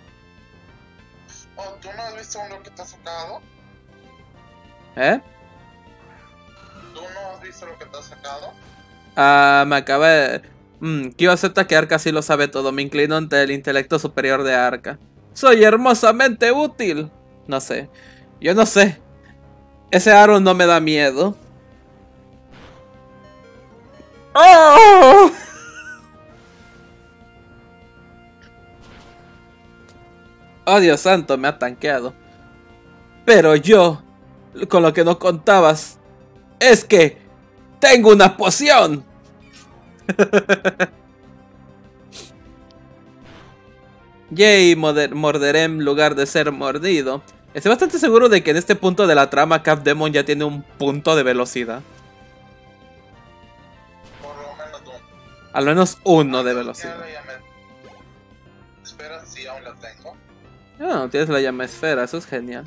Oh, ¿tú no has visto uno que te ha sacado? ¿Eh? ¿Tú no has visto lo que te ha sacado? Ah, me acaba de... Mmm, Kyo acepta que Arca sí lo sabe todo. Me inclino ante el intelecto superior de Arca. Soy hermosamente útil. No sé. Yo no sé. Ese aro no me da miedo. ¡Oh! Oh, Dios santo, me ha tanqueado. Pero yo, con lo que no contabas, es que tengo una poción. Yay, morderé en lugar de ser mordido. Estoy bastante seguro de que en este punto de la trama Capdemon ya tiene un punto de velocidad. Por lo menos uno. Al menos uno de velocidad. Espera, si aún la tengo. Ah, tienes la llama esfera, eso es genial.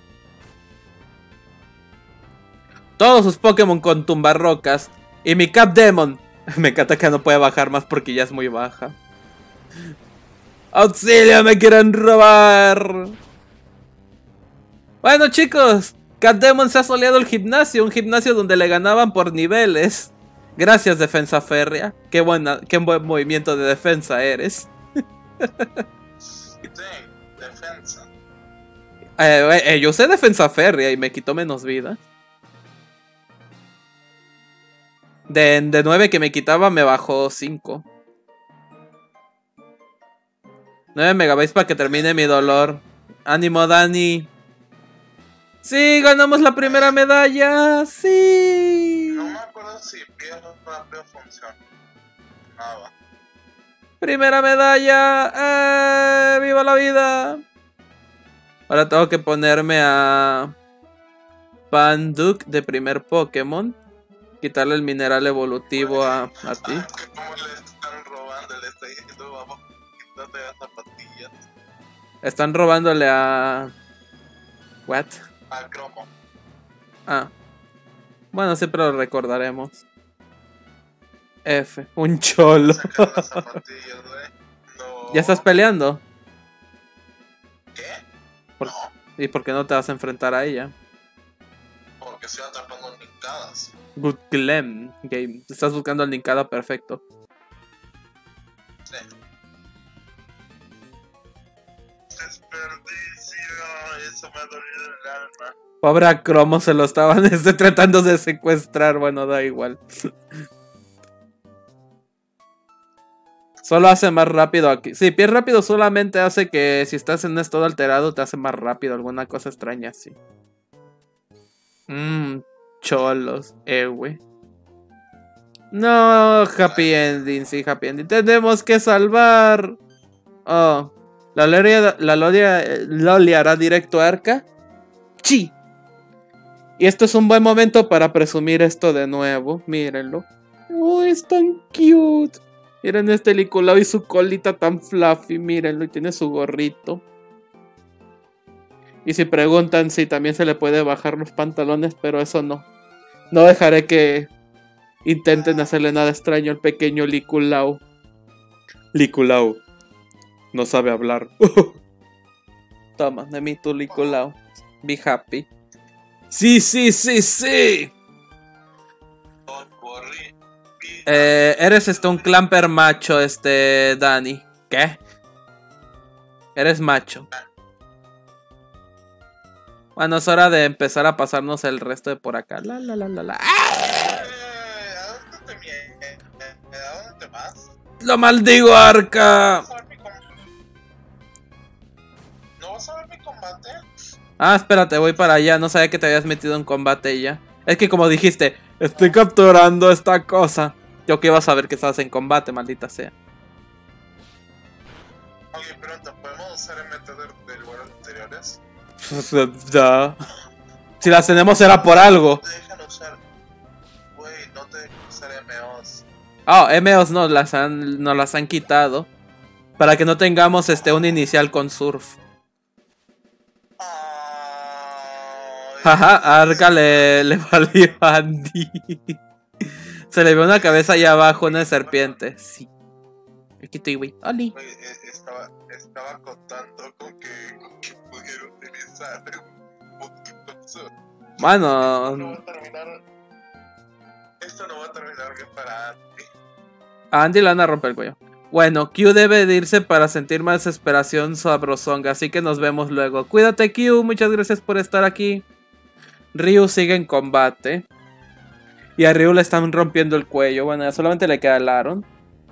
Todos sus Pokémon con tumbarrocas. Y mi Capdemon. Me encanta que no puede bajar más porque ya es muy baja. ¡Auxilio! ¡Me quieren robar! Bueno, chicos, Capdemon se ha soleado el gimnasio. Un gimnasio donde le ganaban por niveles. Gracias, defensa férrea. Qué, buena, qué buen movimiento de defensa eres. Sí, defensa. Eh, eh, yo usé defensa férrea y me quitó menos vida. De, de nueve que me quitaba me bajó cinco. nueve megabytes para que termine mi dolor. Ánimo, Dani. Sí, ganamos la primera medalla. Sí. No me acuerdo si pierdo rápido funciona. Nada. Primera medalla. ¡Eh! ¡Viva la vida! Ahora tengo que ponerme a Panduk de primer Pokémon. Quitarle el mineral evolutivo a, a ti. ¿Cómo le están robando? Le está diciendo, vamos, quítate las zapatillas. Están robándole a... ¿What? Al cromo. Ah. Bueno, siempre lo recordaremos. F. Un cholo. Sacar las zapatillas, güey. No. ¿Ya estás peleando? ¿Qué? ¿Por... No, ¿Y por qué no te vas a enfrentar a ella? porque estoy atrapando linkadas. Good Glam Game. Estás buscando el linkada perfecto. Sí. Desperdicio, eso me ha dolido el alma. Pobre a Cromo, se lo estaban este, tratando de secuestrar. Bueno, da igual. Solo hace más rápido aquí. Sí, pie rápido solamente hace que si estás en estado alterado te hace más rápido. Alguna cosa extraña así. Mmm, cholos. Eh, güey. No, happy ending, sí, happy ending. Tenemos que salvar. Oh, ¿la Lolia, la Lolia, Lolia hará directo a Arca? Sí. Y esto es un buen momento para presumir esto de nuevo. Mírenlo. Oh, es tan cute. Miren este liculado y su colita tan fluffy. Mírenlo, y tiene su gorrito. Y si preguntan si también se le puede bajar los pantalones, pero eso no. No dejaré que intenten hacerle nada extraño al pequeño Liculao. Liculao no sabe hablar. Toma, de mí tu Liculao. Be happy. Sí, sí, sí, sí. Eh, eres este un clamper macho, este Dani. ¿Qué? Eres macho. Bueno, es hora de empezar a pasarnos el resto de por acá. La, la, la, la, la. ¡Ah! ¿A dónde te vienes? ¿A dónde te vas? ¡Lo maldigo, Arca! ¿No vas a ver mi combate? Ah, espérate, voy para allá. No sabía que te habías metido en combate ya. Es que como dijiste, estoy capturando esta cosa. Yo que iba a saber que estabas en combate, maldita sea. Oye, pregunta, ¿podemos usar el método de lugares anteriores? Ya. Si las tenemos era por algo. No te dejan usar. Güey, no te dejan usar M Os. Ah, oh, M Os no las han, nos las han quitado. Para que no tengamos este un inicial con surf. Jaja, a Arca le, le valió a Andy. Se le ve una cabeza allá abajo, una serpiente. Sí. Aquí estoy, güey. Oli. Güey, estaba, estaba contando con que, con que pudiera utilizar un surf. Mano. No va a terminar. Esto no va a terminar bien para Andy. A Andy le van a romper el cuello. Bueno, Q debe de irse para sentir más desesperación sabrosonga, así que nos vemos luego. Cuídate, Q, muchas gracias por estar aquí. Ryu sigue en combate. Y a Ryu le están rompiendo el cuello. Bueno, solamente le queda el Aaron.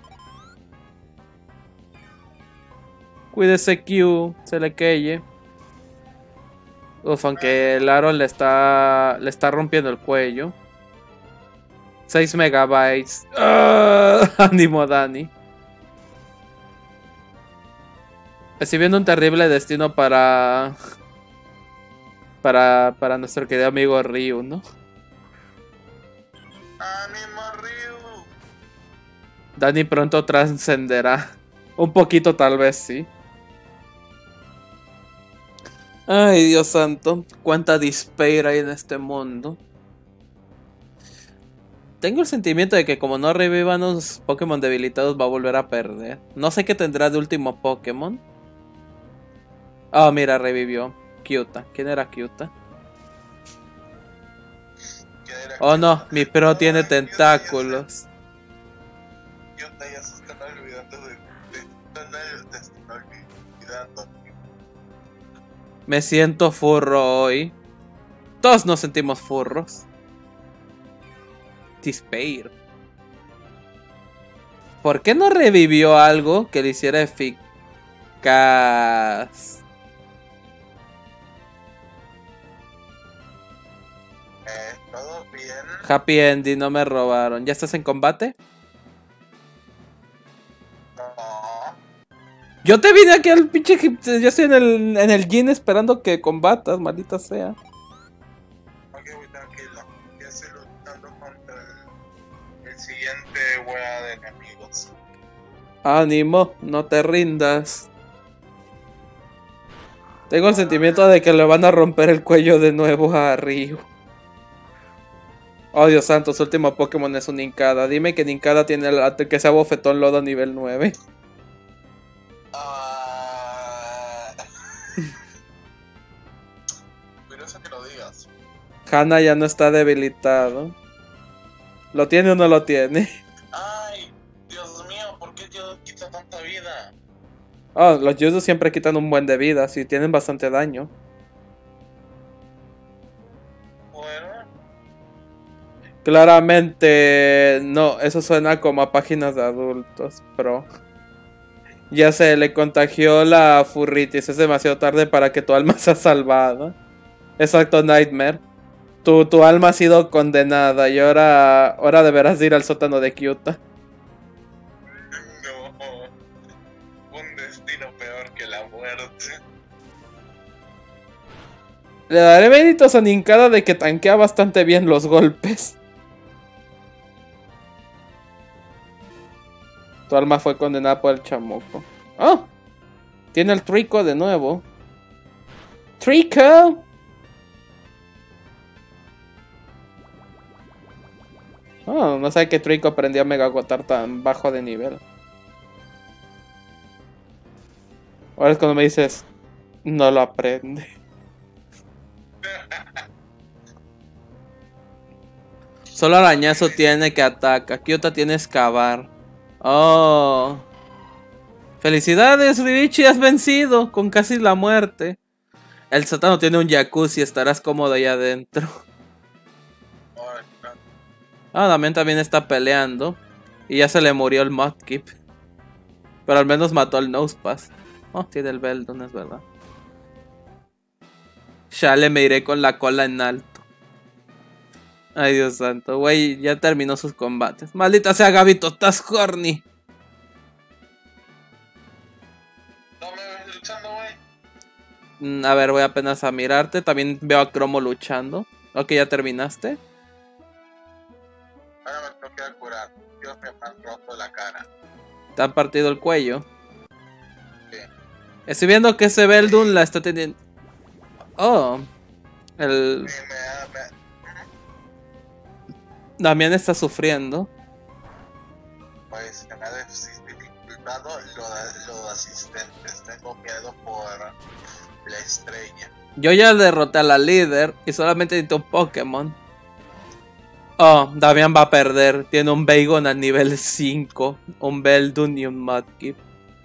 Cuídese, Q, se le queye. Uf, aunque el Aaron le está, le está rompiendo el cuello. seis megabytes. ¡Ah! Ánimo, Dani. Estoy viendo un terrible destino para... Para, para nuestro querido amigo Ryu, ¿no? ¡Ánimo, Ryu! Dani pronto trascenderá. Un poquito tal vez, sí. Ay, Dios santo. Cuánta despair hay en este mundo. Tengo el sentimiento de que como no revivan los Pokémon debilitados va a volver a perder. No sé qué tendrá de último Pokémon. Oh, mira, revivió. Kyuta. ¿Quién era Kyuta? Oh no, mi pro tiene tentáculos. Kyuta ya se están olvidando de... de están olvidando. Me siento furro hoy. Todos nos sentimos furros. Despair. ¿Por qué no revivió algo que le hiciera eficaz? Eh, ¿todo bien? Happy ending, no me robaron. ¿Ya estás en combate? No. Yo te vine aquí al pinche... Yo estoy en el, en el gym esperando que combatas, maldita sea. Ok, muy tranquilo. Ya estoy luchando contra el, el siguiente wea de enemigos. Ánimo, no te rindas. Tengo el sentimiento de que le van a romper el cuello de nuevo a Ryu. Oh, Dios santo, su último Pokémon es un Nincada. Dime que Nincada tiene el que sea bofetón lodo a nivel nueve. Ah. Curioso que lo digas. Hana ya no está debilitado. ¿Lo tiene o no lo tiene? Ay, Dios mío, ¿por qué yo quito tanta vida? Oh, los Yuzu siempre quitan un buen de vida, y tienen bastante daño. Bueno. Claramente, no, eso suena como a páginas de adultos, pero... Ya sé, le contagió la furritis, es demasiado tarde para que tu alma sea salvada. Exacto, Nightmare. Tu, tu alma ha sido condenada y ahora, ahora deberás ir al sótano de Kyuta. No, un destino peor que la muerte. Le daré méritos a Nincada de que tanquea bastante bien los golpes. Tu alma fue condenada por el chamuco. ¡Oh! Tiene el Trico de nuevo. ¡Trico! Oh, no sé que Trico aprendió a Mega Agotar tan bajo de nivel. Ahora es cuando me dices, no lo aprende. Solo Arañazo tiene que ataca. Kyuta tiene excavar. Oh. Felicidades, Ryuichi, has vencido con casi la muerte. El sótano tiene un jacuzzi, estarás cómodo ahí adentro. Ah, Damián también está peleando. Y ya se le murió el Mudkip. Pero al menos mató al Nosepass. Oh, tiene el Beldon, es verdad. Shale me iré con la cola en alto. Ay, Dios santo, güey, ya terminó sus combates. Maldita sea, Gabito, estás horny. No me ves luchando, güey. Mm, a ver, voy apenas a mirarte. También veo a Cromo luchando. Ok, ya terminaste. Ahora me tengo que curar. Dios me ha roto la cara. ¿Te han partido el cuello? Sí. Estoy viendo que ese Beldun la está teniendo... Oh. El... Sí, me, me... Damián está sufriendo. Pues se me ha dificultado lo de los asistentes. Tengo miedo por la estrella. Yo ya derroté a la líder y solamente necesito un Pokémon. Oh, Damian va a perder. Tiene un Bagon a nivel cinco. Un Beldun y un Mudkip.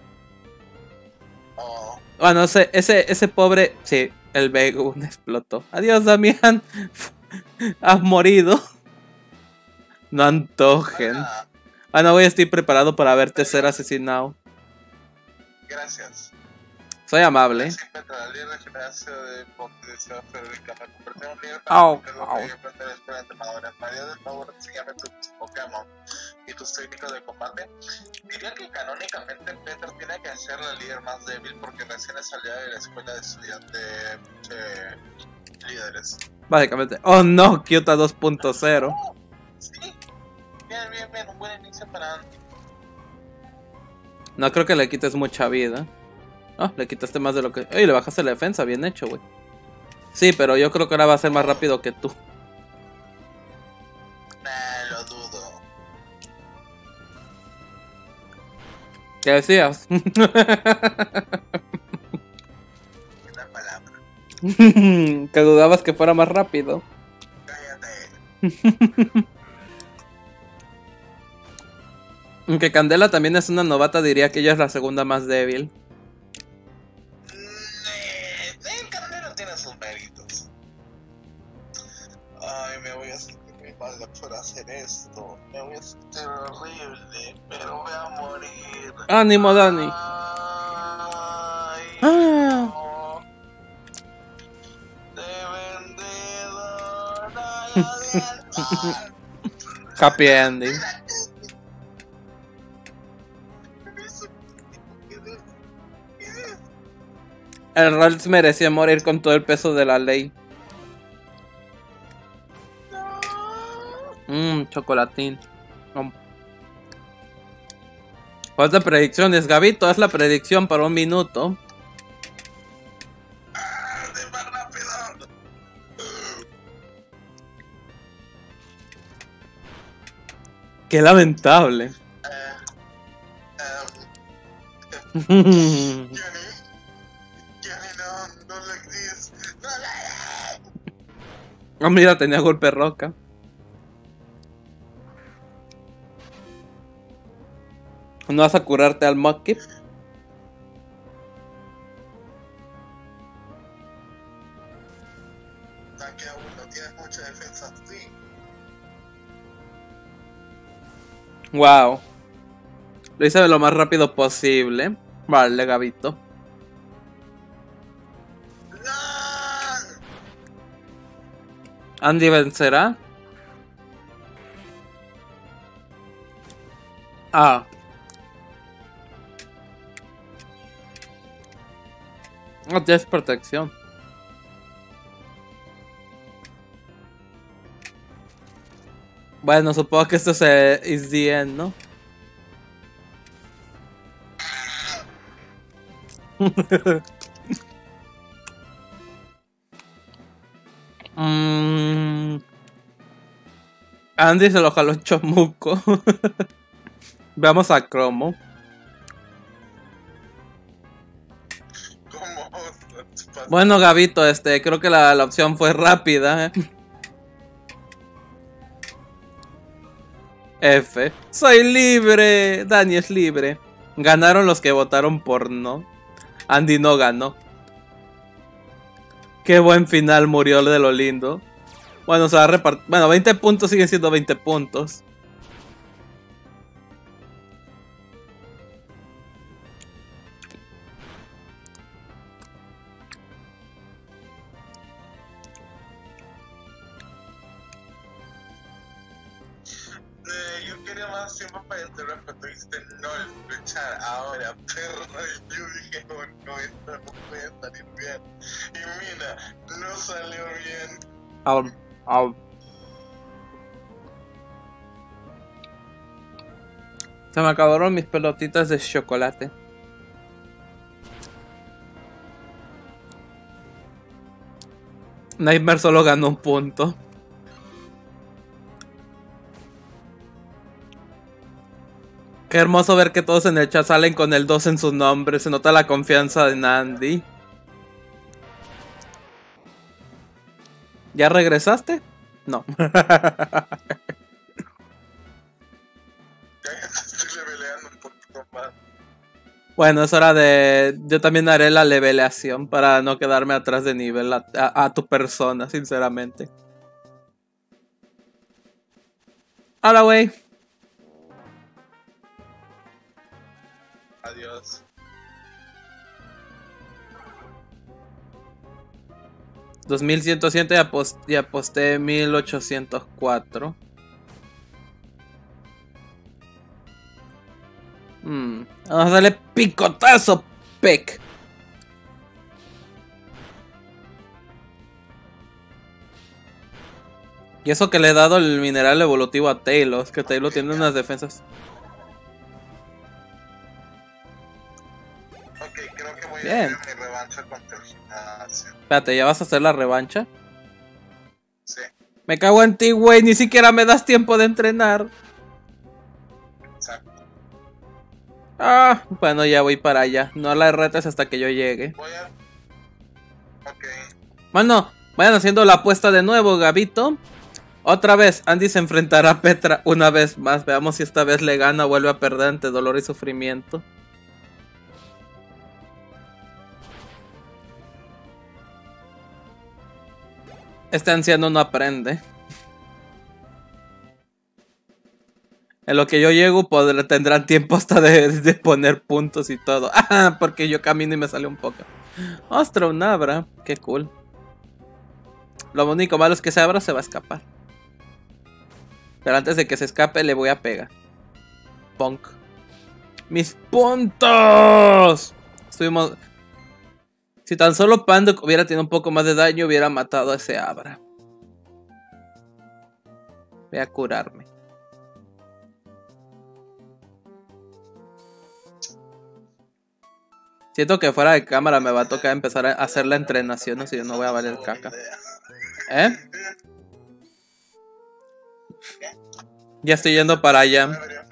Oh. Bueno, ese, ese, ese pobre... Sí, el Bagon explotó. Adiós, Damian. Has morido. No antojen. Hola. Bueno, voy a estar preparado para verte ser asesinado. Gracias. Soy amable. Siempre te da libre gimnasio de competición Federica. Me convertí en un líder Au, para que au. voy a aprender a esperar entrenadores. María del favor, enséñame tus Pokémon y tus técnicas de combate. Diría que canónicamente Peter tiene que ser la líder más débil porque recién es salida de la escuela de estudiantes de, de líderes. Básicamente. Oh no, Kyuta dos punto cero. Oh, sí. Bien, bien, bien. Un buen inicio para Andy. No creo que le quites mucha vida. Oh, le quitaste más de lo que... ¡Ey! Le bajaste la defensa, bien hecho, güey. Sí, pero yo creo que ahora va a ser más rápido que tú. Nah, lo dudo. ¿Qué decías? Una palabra. Que dudabas que fuera más rápido. Cállate. Aunque Candela también es una novata, diría que ella es la segunda más débil. El Candela tiene sus méritos. Ay, me voy a sentir muy mal por hacer esto. Me voy a sentir horrible, pero voy a morir. ¡Ánimo, Dani! Ay, Ah. no. De vendedor a la Happy ending. El Ralts merecía morir con todo el peso de la ley. Mmm, chocolatín. Um. ¿Cuántas predicciones, Gabito? Haz la predicción para un minuto. de más rápido. Qué lamentable. Uh, um, Johnny, Johnny, no, no like this. No like Oh, mira, tenía golpe roca. ¿No vas a curarte al Mudkip? que aún no tienes mucha defensa, sí. Wow. Lo hice lo más rápido posible. Vale, Gabito. ¡No! Andy vencerá. Ah. No tienes protección. Bueno, supongo que esto es is the end, ¿no? mm. Andy se lo jaló Chomuco. Veamos a Cromo. ¿Cómo? Bueno, Gabito, este, creo que la, la opción fue rápida, ¿eh? F. Soy libre. Dani es libre. Ganaron los que votaron por no. Andy no ganó. Qué buen final, murió de lo lindo. Bueno, se va a repartir. Bueno, veinte puntos siguen siendo veinte puntos. Eh, yo quería más tiempo para enterrar, pero tuviste no luchar ahora, perro. Y yo dije, oh, no, esto no puede salir bien. Y mira, no salió bien. Au, au. Se me acabaron mis pelotitas de chocolate. Nightmare solo ganó un punto. Qué hermoso ver que todos en el chat salen con el dos en su nombre. Se nota la confianza de Nandi. ¿Ya regresaste? No. Estoy leveleando un poquito más. Bueno, es hora de... Yo también haré la leveleación para no quedarme atrás de nivel a, a, a tu persona, sinceramente. Hola, güey. Adiós. dos mil ciento siete y, apost y aposté mil ochocientos cuatro. Hmm. Vamos a darle picotazo, Peck. Y eso que le he dado el mineral evolutivo a Talos, que Talos tiene unas defensas. Ok, creo que voy Bien. a hacer mi revancha contra el gimnasio. Espérate, ¿ya vas a hacer la revancha? Sí, Me cago en ti, güey, ni siquiera me das tiempo de entrenar. exacto. Ah, bueno, ya voy para allá. No la retes hasta que yo llegue. Voy a... Ok. Bueno, vayan haciendo la apuesta de nuevo, Gabito. Otra vez, Andy se enfrentará a Petra una vez más. Veamos si esta vez le gana o vuelve a perder ante dolor y sufrimiento. Este anciano no aprende. En lo que yo llego, podré, tendrán tiempo hasta de, de poner puntos y todo. Ah, porque yo camino y me sale un poco. Ostras, un Abra. Qué cool. Lo único malo es que ese Abra se va a escapar. Pero antes de que se escape, le voy a pegar. Punk. ¡Mis puntos! Estuvimos... Si tan solo Panduk hubiera tenido un poco más de daño, hubiera matado a ese Abra. Voy a curarme. Siento que fuera de cámara me va a tocar empezar a hacer la entrenación, o si no voy a valer caca. ¿Eh? Ya estoy yendo para allá.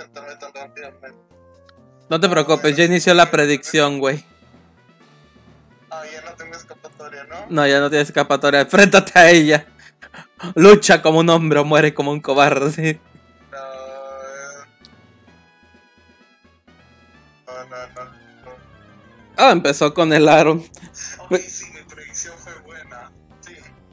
No te preocupes, ya inició la predicción, güey. Ah, ya no tengo escapatoria, ¿no? No, ya no tienes escapatoria. Enfréntate a ella. Lucha como un hombre o muere como un cobarde. No, eh... no, no, no, no. Ah, empezó con el aro. Ok, sí, mi predicción fue buena. Sí.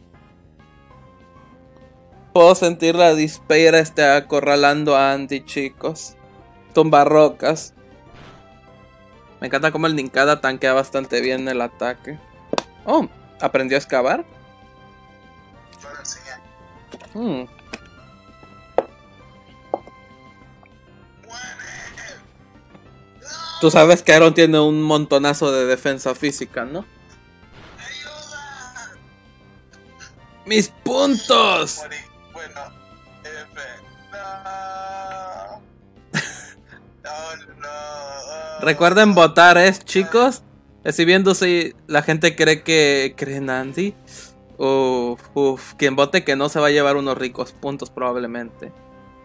Puedo sentir la dispera está acorralando a Andy, chicos. Tumba rocas. Me encanta cómo el Ninkada tanquea bastante bien el ataque. Oh, ¿aprendió a excavar? Yo lo enseñé. Hmm. Tú sabes que Aaron tiene un montonazo de defensa física, ¿no? ¡Ayuda! ¡Mis puntos! Morí. Bueno, F. No. No, no. Recuerden votar, ¿eh, chicos? Estoy viendo si la gente cree que cree en Andy. Uf, uf, quien vote que no se va a llevar unos ricos puntos probablemente.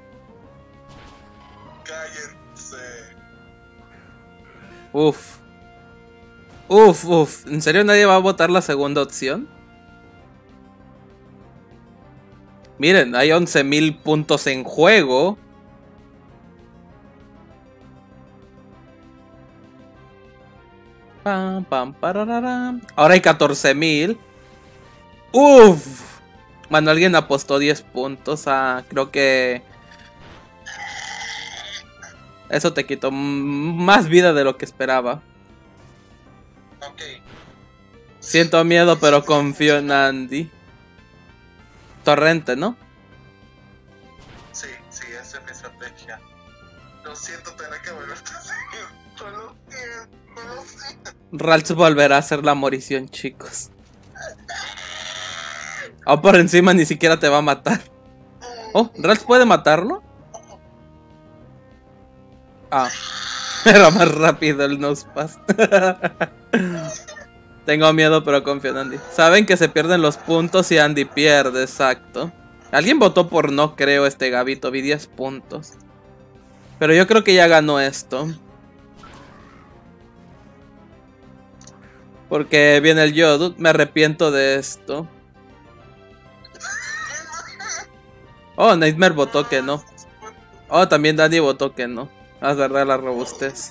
Cállense. Uf. Uf, uf. ¿En serio nadie va a votar la segunda opción? Miren, hay once mil puntos en juego. Pam, pam, parararam. Ahora hay catorce mil. Uf. Bueno, alguien apostó diez puntos. Ah, creo que... Eso te quitó más vida de lo que esperaba. Ok. Siento miedo, pero confío en Andy. Torrente, ¿no? Sí, sí, esa es mi estrategia. Lo siento, tendré que volver a seguir. Lo siento, lo siento. Ralts volverá a hacer la morición, chicos. O por encima ni siquiera te va a matar. Oh, ¿Ralts puede matarlo? Ah, era más rápido el Nosepass. Tengo miedo, pero confío en Andy. Saben que se pierden los puntos y Andy pierde, exacto. Alguien votó por no, creo, este Gabito. Vi diez puntos. Pero yo creo que ya ganó esto. Porque viene el Yodut. Me arrepiento de esto. Oh, Nightmare votó que no. Oh, también Dani votó que no. A verdad, la robustez.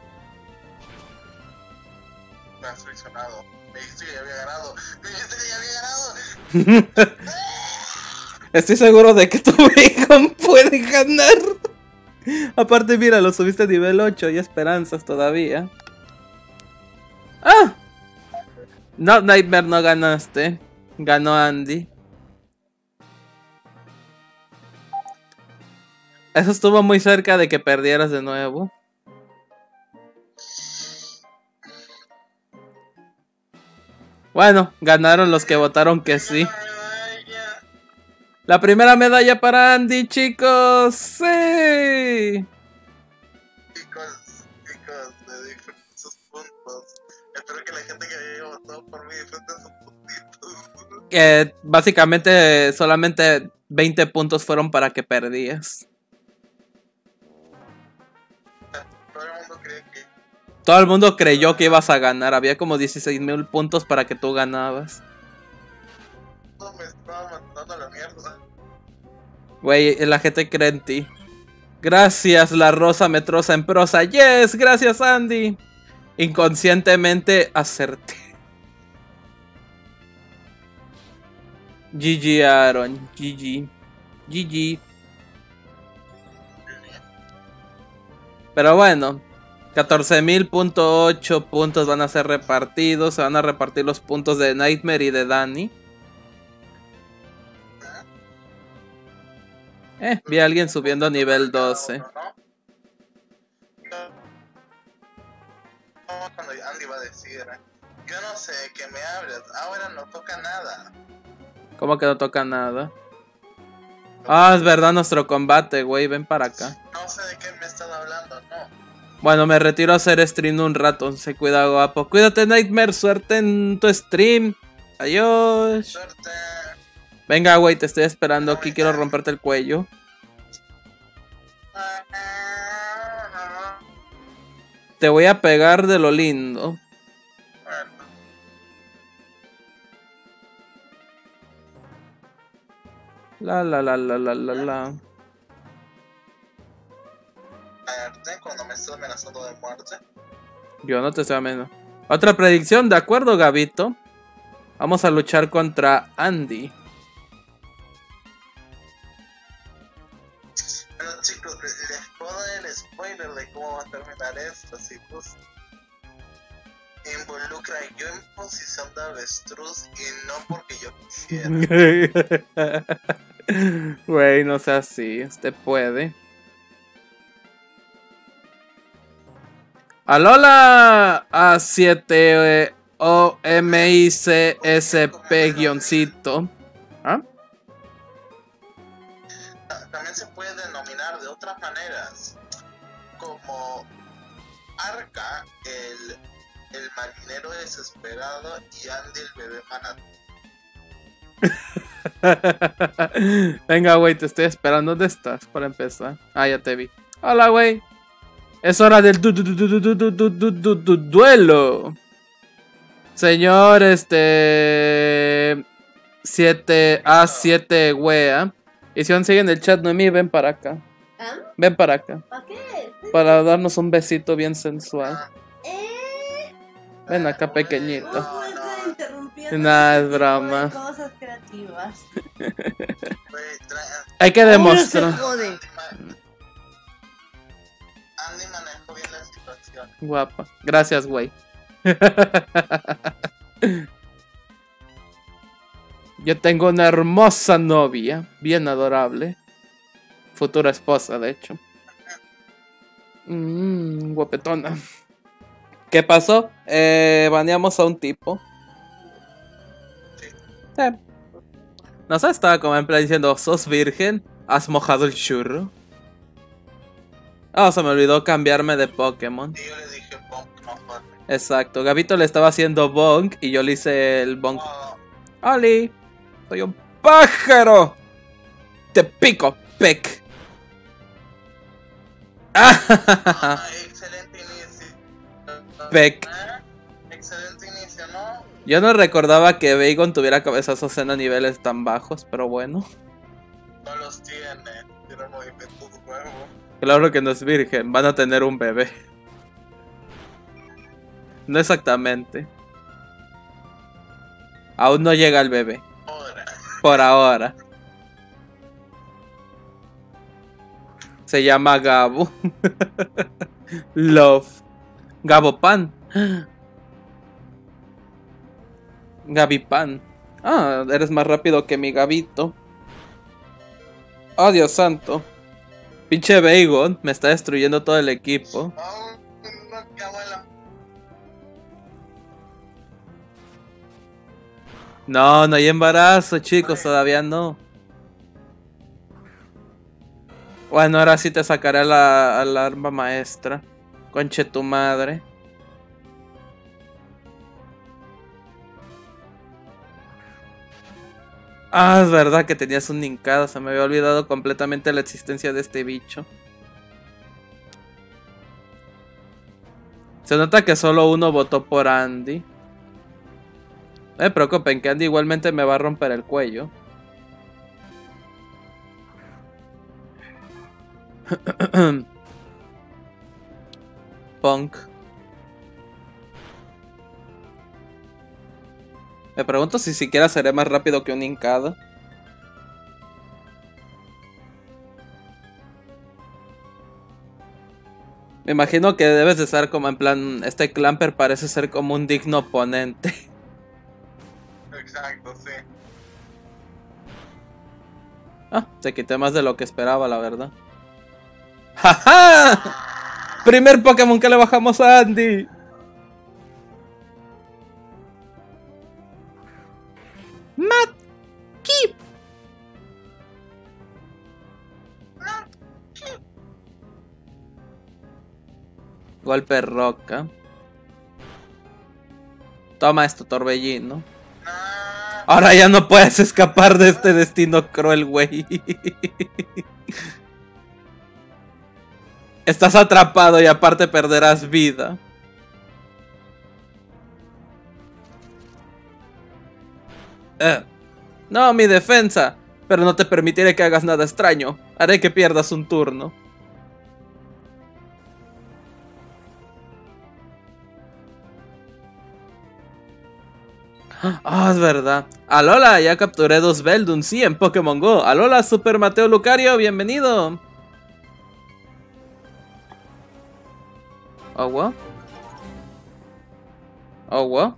Me has traicionado. Me dijiste que ya había ganado. Me dijiste que ya había ganado. Estoy seguro de que tu Bacon puede ganar. Aparte, mira, lo subiste a nivel ocho. Hay esperanzas todavía. ¡Ah! No, Nightmare, no ganaste. Ganó Andy. Eso estuvo muy cerca de que perdieras de nuevo. Bueno, ganaron los que votaron que sí. La primera medalla para Andy, chicos. ¡Sí! Chicos, chicos, me disfruté sus puntos. Espero que la gente que haya votado por mí disfrute sus puntitos. Que básicamente solamente veinte puntos fueron para que perdías. Todo el mundo cree que... Todo el mundo creyó que ibas a ganar. Había como dieciséis mil puntos para que tú ganabas. No me estaba mandando a la mierda. Güey, la gente cree en ti. Gracias, la rosa metrosa en prosa. Yes, gracias, Andy. Inconscientemente acerté. G G, Aaron. G G. G G. Pero bueno, catorce mil punto ocho puntos van a ser repartidos. Se van a repartir los puntos de Nightmare y de Dani. Eh, vi a alguien subiendo a nivel doce. No, cuando Andy va a decir, yo no sé de qué me hablas, ahora no toca nada. ¿Cómo que no toca nada? Ah, es verdad, nuestro combate, güey, ven para acá. No sé de qué me están hablando, no. Bueno, me retiro a hacer stream un rato, se cuida, guapo. Cuídate, Nightmare, suerte en tu stream. Adiós. Suerte. Venga, güey, te estoy esperando aquí, quiero romperte el cuello. Te voy a pegar de lo lindo. La la la la la la la. Cuando me estás amenazando de muerte. Yo no te estoy amenazando. Otra predicción, de acuerdo, Gabito. Vamos a luchar contra Andy. Bueno, chicos, les, les puedo dar el spoiler de cómo va a terminar esto, chicos. Involucra yo en posición de avestruz y no porque yo quisiera. Güey, no sea así, usted puede. Alola a siete O M I C S P guioncito. ¿Ah? También se puede denominar de otras maneras, como Arca, el, el marinero desesperado, y Andy, el bebé manatí. Venga, güey, te estoy esperando. ¿Dónde estás? Para empezar. Ah, ya te vi. Hola, güey. Es hora del du du du du du du du du du du duelo. Señor, este... siete A siete wea. Y si aún sigue en el chat, Noemí, ven para acá. ¿Ah? Ven para acá. ¿Para qué? Para darnos un besito bien sensual. ¿Eh? Ven acá, pequeñito. No, estoy interrumpiendo. Nah, es este tipo broma. de cosas creativas. Hay que demostrar. Ahora se jode. Andy manejó bien la situación. Guapa. Gracias, güey. Yo tengo una hermosa novia, bien adorable. Futura esposa, de hecho. Mmm, guapetona. ¿Qué pasó? Eh, baneamos a un tipo. Sí. Eh. No sé, estaba como en plan diciendo, ¿sos virgen? ¿Has mojado el churro? Oh, se me olvidó cambiarme de Pokémon. Y yo le dije, bonk, no joder. Exacto, Gabito le estaba haciendo bonk y yo le hice el bonk. Oh, ¡Oli! ¡Soy un pájaro! ¡Te pico, Peck! ah, excelente inicio. Peck. ¿Eh? Excelente inicio, ¿no? Yo no recordaba que Bagon tuviera cabezazos en a niveles tan bajos, pero bueno. No, No los tiene. Tiene un movimiento nuevo. Claro que no es virgen, van a tener un bebé. No exactamente. Aún no llega el bebé. Ahora. Por ahora. Se llama Gabo. Love. Gabo Pan. Gaby Pan. Ah, eres más rápido que mi Gabito. Oh, Dios santo. Pinche Bagon me está destruyendo todo el equipo. Oh, no, qué abuela. No, no hay embarazo, chicos, todavía no. Bueno, ahora sí te sacaré la alarma maestra. Conche tu madre. Ah, es verdad que tenías un nincado. Se me había olvidado completamente la existencia de este bicho. Se nota que solo uno votó por Andy. No me preocupen, que Andy igualmente me va a romper el cuello. Punk. Me pregunto si siquiera seré más rápido que un hincado. Me imagino que debes de estar como en plan... Este Clamper parece ser como un digno oponente. Exacto, sí. Ah, te quité más de lo que esperaba, la verdad. ¡Jaja! Primer Pokémon que le bajamos a Andy. Matt Keep. Golpe roca. Toma esto, torbellino. Ahora ya no puedes escapar de este destino cruel, güey. Estás atrapado y aparte perderás vida. Uh. No, mi defensa. Pero no te permitiré que hagas nada extraño. Haré que pierdas un turno. Ah, oh, es verdad. Alola, ya capturé dos Beldun, sí, en Pokémon Go. Alola, Super Mateo Lucario, bienvenido. Oh, wow. Oh, wow.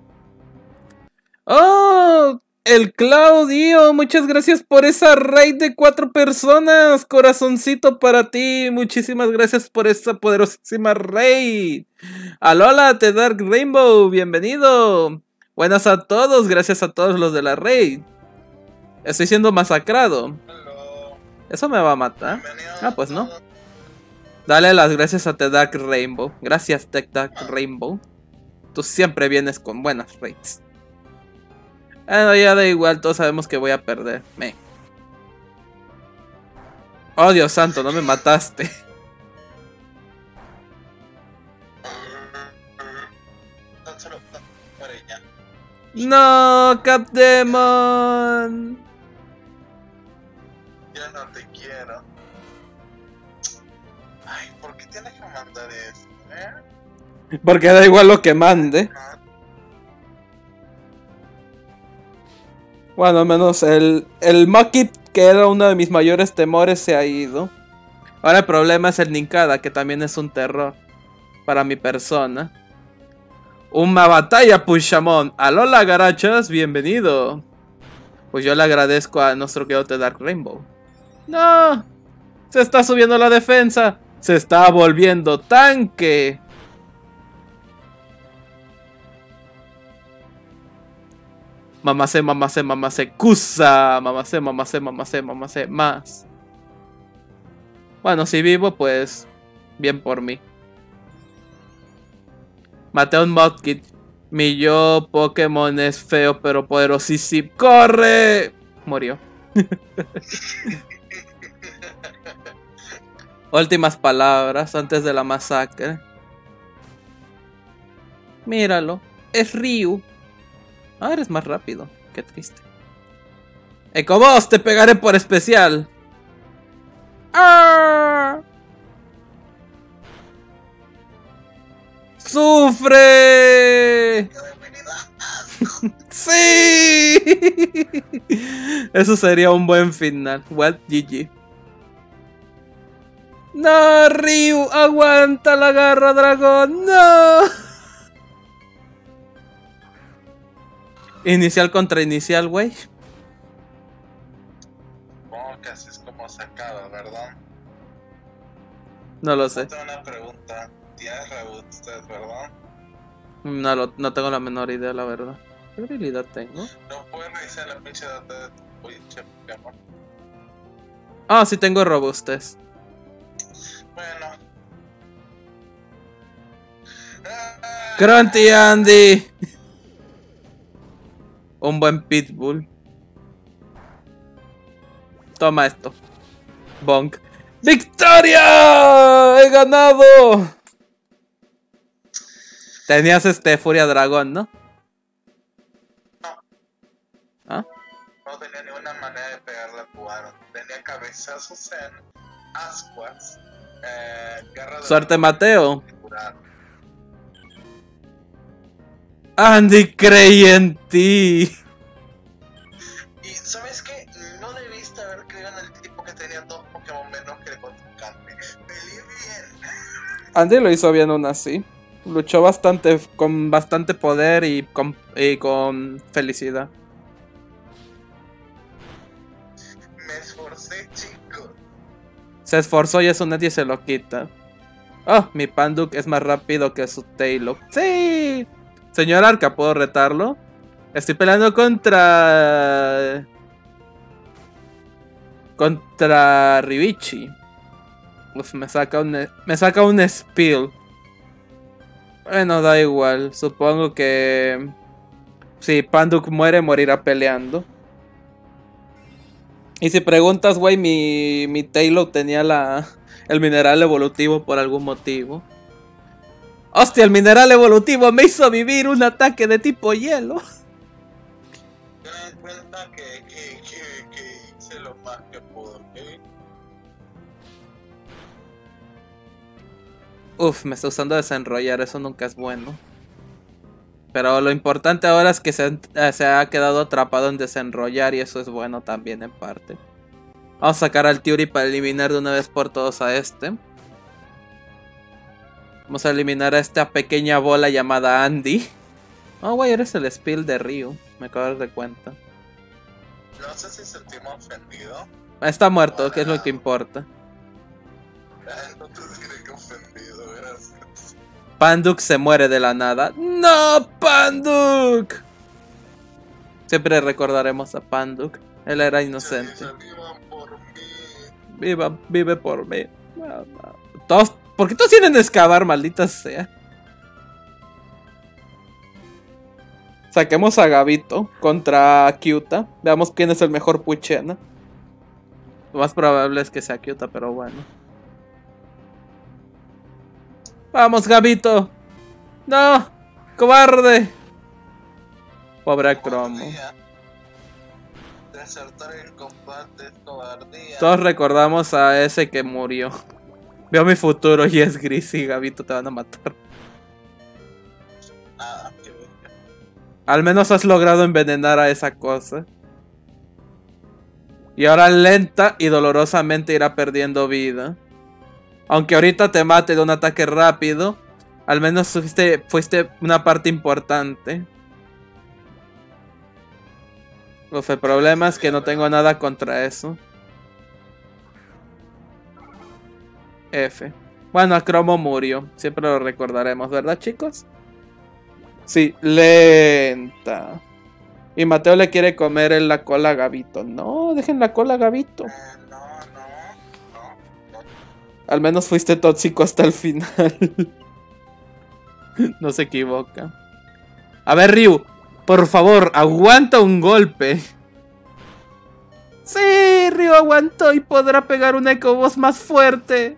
Oh, el Claudio, muchas gracias por esa raid de cuatro personas. Corazoncito para ti. Muchísimas gracias por esa poderosísima raid. Alola, The Dark Rainbow, bienvenido. Buenas a todos, gracias a todos los de la raid. Estoy siendo masacrado. Hello. ¿Eso me va a matar? Bienvenido Ah, pues no. a todos. Dale las gracias a The Dark Rainbow. Gracias, The Dark Rainbow. Tú siempre vienes con buenas raids. Bueno, ya da igual, todos sabemos que voy a perder. Me. Oh, Dios santo, no me mataste. Tan solo por ella. No, Capdemon. Ya no te quiero. Ay, ¿por qué tienes que mandar esto, eh? Porque da igual lo que mande. Ah, Bueno, al menos el, el Maki, que era uno de mis mayores temores, se ha ido. Ahora el problema es el Nincada, que también es un terror para mi persona. Una batalla, Pushamon. Alola, garachas, bienvenido. Pues yo le agradezco a nuestro querido The Dark Rainbow. No, se está subiendo la defensa. Se está volviendo tanque. Mamacé, mamacé, mamacé, cusa. Mamacé, mamacé, mamacé, mamacé, más. Bueno, si vivo, pues bien por mí. Maté a un Mudkip. Mi yo Pokémon es feo pero poderosísimo. ¡Corre! Murió. Últimas palabras antes de la masacre. Míralo. Es Ryu. Ah, eres más rápido. Qué triste. Ecobos, te pegaré por especial. ¡Ah! ¡Sufre! ¡Sí! Eso sería un buen final. What, G G. ¡No, Ryu! ¡Aguanta la garra, dragón! ¡No! Inicial contra inicial, güey. Supongo que así es como se acaba, ¿verdad? No lo sé. Tengo una pregunta. ¿Tienes reboot usted, verdad? No, lo, no tengo la menor idea, la verdad. ¿Qué habilidad tengo? No puedes revisar la pinche data de tu pinche Pokémon. Ah, sí tengo robustez. Bueno. Ah, Grunty Andy. Un buen Pitbull. Toma esto. Bonk. ¡Victoria! ¡He ganado! Tenías este Furia Dragón, ¿no? ¿Ah? no tenía ninguna manera de pegarle a tu Aaron. Tenía cabezazos en ascuas. Eh, garra de Suerte, Mateo. curar. Andy, creí en ti. Y ¿sabes qué? No debiste haber creído en el tipo que tenía dos Pokémon menos que el contrincante. Peleé bien. Andy lo hizo bien aún así. Luchó bastante, con bastante poder y con, y con felicidad. Me esforcé, chicos. Se esforzó y eso nadie se lo quita. Oh, mi Panduk es más rápido que su Taillock. ¡Sí! Señor Arca, ¿puedo retarlo? Estoy peleando contra... Contra Ribichi. Uf, me saca un... Me saca un Spill. Bueno, da igual. Supongo que... Si Panduk muere, morirá peleando. Y si preguntas, güey, mi, mi Taillock tenía la... El mineral evolutivo por algún motivo. ¡Hostia! El mineral evolutivo me hizo vivir un ataque de tipo hielo. Ten en cuenta que, que, que, que hice lo más que pude, ¿ok? Uf, me está usando desenrollar, eso nunca es bueno. Pero lo importante ahora es que se, eh, se ha quedado atrapado en desenrollar y eso es bueno también en parte. Vamos a sacar al Tiuri para eliminar de una vez por todos a este. Vamos a eliminar a esta pequeña bola llamada Andy. Oh, güey, eres el Spill de Ryu. Me acabo de dar cuenta. No sé si sentimos ofendido. Está muerto, que es lo que importa. Ay, no te diré que ofendido, gracias. Panduk se muere de la nada. ¡No, Panduk! Siempre recordaremos a Panduk. Él era inocente. Se vivan por mí. Viva, vive por mí. Todos, ¿por qué todos tienen que excavar, maldita sea? Saquemos a Gabito contra Kyuta. Veamos quién es el mejor Puchena. Lo más probable es que sea Kyuta, pero bueno. ¡Vamos, Gabito! ¡No! ¡Cobarde! Pobre Cromo. Desertar en combate es cobardía. Todos recordamos a ese que murió. Veo mi futuro y es gris y Gabito te van a matar. Ah, qué bien. Al menos has logrado envenenar a esa cosa. Y ahora lenta y dolorosamente irá perdiendo vida. Aunque ahorita te mate de un ataque rápido, al menos fuiste, fuiste una parte importante. Uf, el problema es que no tengo nada contra eso. F. Bueno, Cromo murió. Siempre lo recordaremos, ¿verdad, chicos? Sí, lenta. Y Mateo le quiere comer en la cola a Gabito. No, dejen la cola a Gabito. Eh, no, no, no, no. Al menos fuiste tóxico hasta el final. No se equivoca. A ver, Ryu, por favor, aguanta un golpe. Sí, Ryu aguantó y podrá pegar un Echo Boss más fuerte.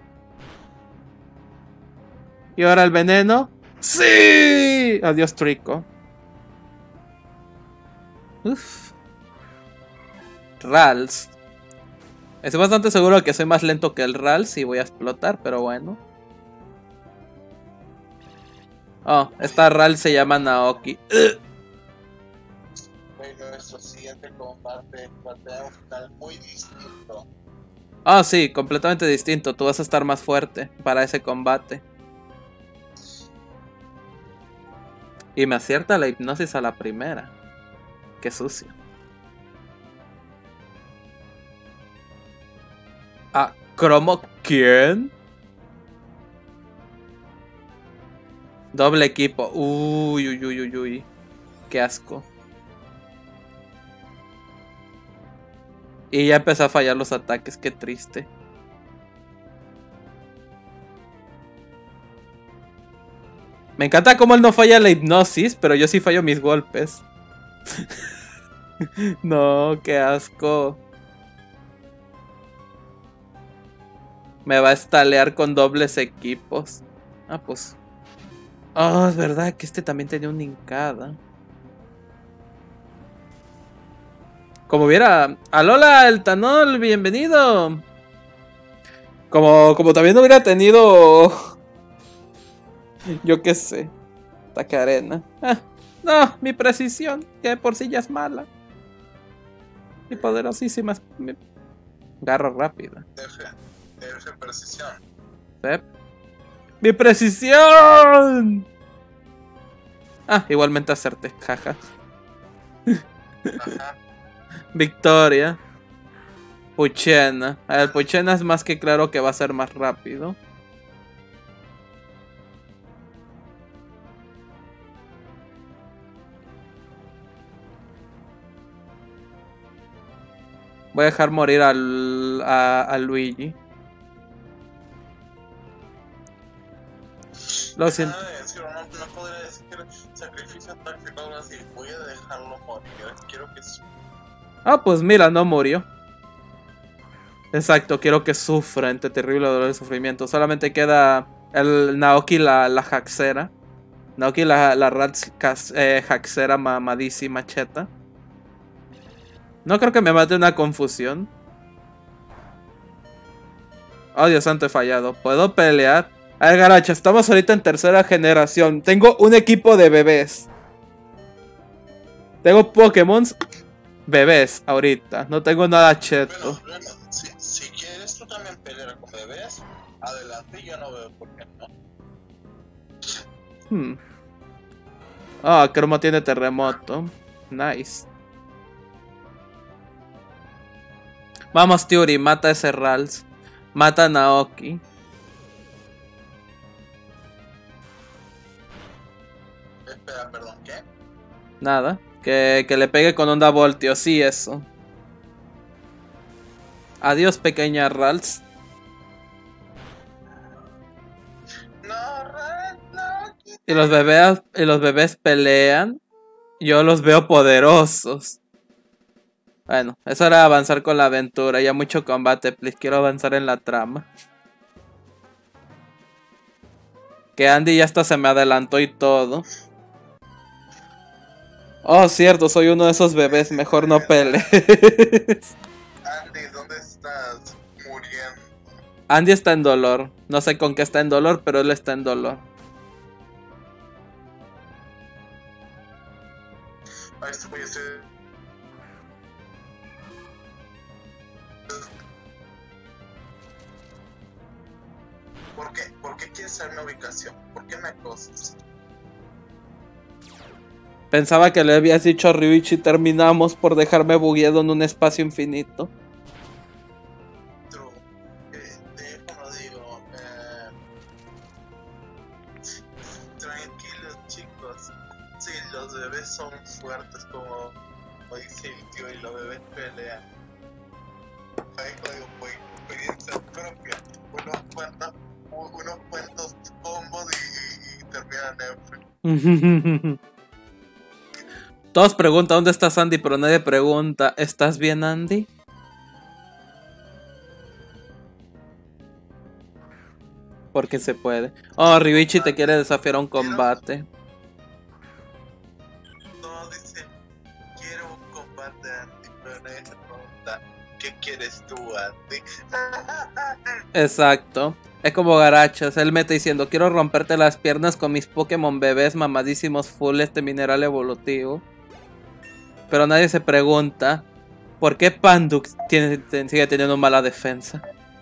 Y ahora el veneno. ¡Sí! Adiós, Trico. Uf. Rals. Estoy bastante seguro que soy más lento que el Rals y voy a explotar, pero bueno. Oh, esta Rals se llama Naoki. Bueno, nuestro siguiente combate plantea un final muy distinto. Ah, oh, sí, completamente distinto. Tú vas a estar más fuerte para ese combate. Y me acierta la hipnosis a la primera. Qué sucio. Ah, ¿Cromo quién? Doble equipo. Uy, uy, uy, uy, uy. Qué asco. Y ya empezó a fallar los ataques, qué triste. Me encanta cómo él no falla la hipnosis, pero yo sí fallo mis golpes. No, qué asco. Me va a estalear con dobles equipos. Ah, pues. Oh, es verdad que este también tenía un hincada. Como hubiera... ¡Alola, el Tanol! ¡Bienvenido! Como, como también hubiera tenido... Yo qué sé. Ataque arena. Ah, no, mi precisión, que de por sí ya es mala. Mi poderosísima... Mi... Garra rápida. F, precisión. ¿Sí? ¡Mi precisión! Ah, igualmente acerté, jaja. Ajá. Victoria. Puchena. A ver, Puchena es más que claro que va a ser más rápido. Voy a dejar morir al, a, a Luigi. Lo siento. Decir, no, no podría decir sacrificio táctico algo así. Voy a dejarlo morir. Quiero que... Ah, pues mira, no murió. Exacto, quiero que sufra entre terrible dolor y sufrimiento. Solamente queda el Naoki, la, la Haxera. Naoki, la, la Rats eh, Haxera mamadísima cheta. No creo que me mate una confusión. Oh, Dios santo, he fallado. ¿Puedo pelear? A ver, Garacha, estamos ahorita en tercera generación. Tengo un equipo de bebés. Tengo Pokémon bebés ahorita. No tengo nada cheto. Bueno, bueno, si, si quieres tú también pelear con bebés, adelante, yo no veo por qué no. Hmm. Ah, oh, Cromo tiene terremoto. Nice. Vamos, Tiuri, mata a ese Rals. Mata a Naoki. Espera, perdón, ¿qué? Nada. Que, que le pegue con onda voltio. Sí, eso. Adiós, pequeña Rals. No, Rals, no. Y los bebés, y los bebés pelean. Yo los veo poderosos. Bueno, es hora de avanzar con la aventura. Ya mucho combate, please. Quiero avanzar en la trama. Que Andy ya hasta se me adelantó y todo. Oh, cierto, soy uno de esos bebés. Mejor no pelees. Andy, ¿dónde estás? Muriendo. Andy está en dolor. No sé con qué está en dolor, pero él está en dolor. Ay, esto voy a hacer... ¿Por qué? ¿Por qué quieres saber mi ubicación? ¿Por qué me acosas? Pensaba que le habías dicho a Ryuichi terminamos por dejarme bugueado en un espacio infinito. True. Eh, eh, como digo, eh... tranquilos chicos. Sí, los bebés son fuertes como, como dice el tío y los bebés pelean. Ahí digo, pues, experiencia propia. Unos cuantos, unos cuantos combos y, y, y terminan en... Todos preguntan dónde está Andy, pero nadie pregunta, ¿estás bien, Andy? Porque se puede. Oh, Ryuichi te quiere desafiar a un combate. No, dice, quiero un combate, Andy, pero nadie se pregunta, ¿qué quieres tú, Andy? Exacto. Es como Garachas, él me está diciendo, quiero romperte las piernas con mis Pokémon bebés mamadísimos full este mineral evolutivo. Pero nadie se pregunta, ¿por qué Pandux tiene, sigue teniendo mala defensa?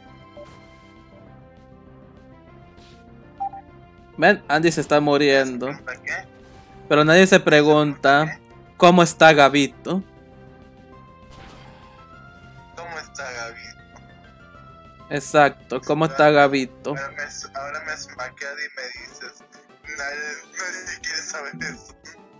Ven, Andy se está muriendo. ¿Qué? Pero nadie se pregunta, ¿cómo está Gabito? ¿Cómo está Gaby? Exacto, ¿cómo está Gabito? Ahora me, ahora me smaqueas y me dices, nadie, nadie quiere saber eso.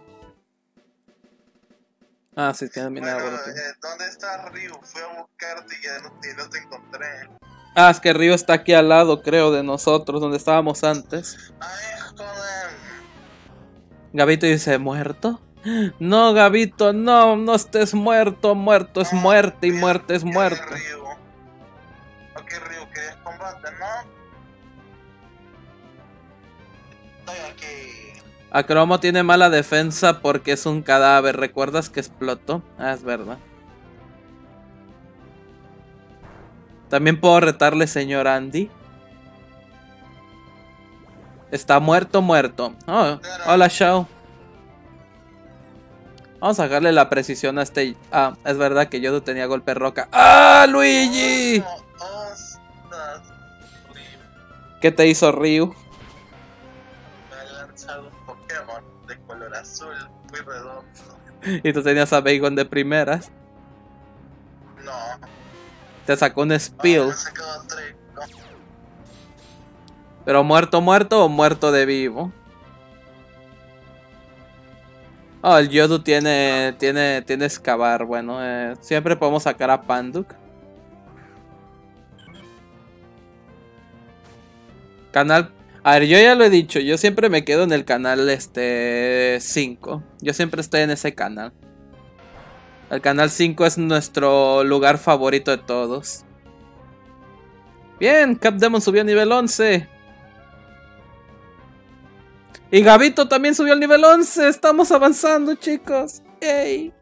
Ah, sí, tiene mineral Bueno, evolutivo. eh, ¿dónde está Ryu? Fui a buscarte y ya no, y no te encontré. Ah, es que Río está aquí al lado, creo, de nosotros, donde estábamos antes. Ay, joder. Gabito dice, ¿muerto? No, Gabito, no, no estés muerto, muerto es muerte y muerte es muerte. Ryu. Ok, Ryu, ¿quieres combate, no? Estoy aquí. Acromo tiene mala defensa porque es un cadáver, ¿recuerdas que explotó? Ah, es verdad. También puedo retarle, señor Andy. Está muerto, muerto. Oh, hola, Shao. Vamos a sacarle la precisión a este... Ah, es verdad que yo no tenía golpe roca. ¡Ah, Luigi! Oh, ostras, Ryu. ¿Qué te hizo Ryu? Me ha lanzado un Pokémon de color azul, muy redondo. Y tú tenías a Bagon de primeras. No. Te sacó un Ah, Spill. me ha sacado tres. No. Pero muerto, muerto o muerto de vivo. Oh, el Yodu tiene, tiene, tiene excavar. Bueno, eh, siempre podemos sacar a Panduk. Canal... A ver, yo ya lo he dicho, yo siempre me quedo en el canal este cinco. Yo siempre estoy en ese canal. El canal cinco es nuestro lugar favorito de todos. Bien, Capdemon subió a nivel once. Y Gabito también subió al nivel once. Estamos avanzando, chicos. Yay.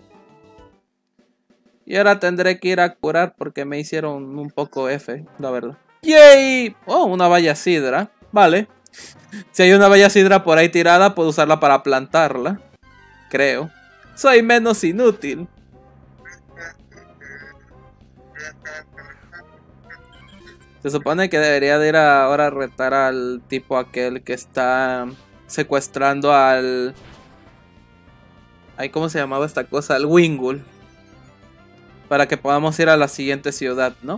Y ahora tendré que ir a curar porque me hicieron un poco F, la verdad. ¡Yay! Oh, una valla sidra. Vale. Si hay una valla sidra por ahí tirada, puedo usarla para plantarla. Creo. Soy menos inútil. Se supone que debería de ir a ahora a retar al tipo aquel que está secuestrando al... Ay, ¿cómo se llamaba esta cosa? Al Wingull. Para que podamos ir a la siguiente ciudad, ¿no?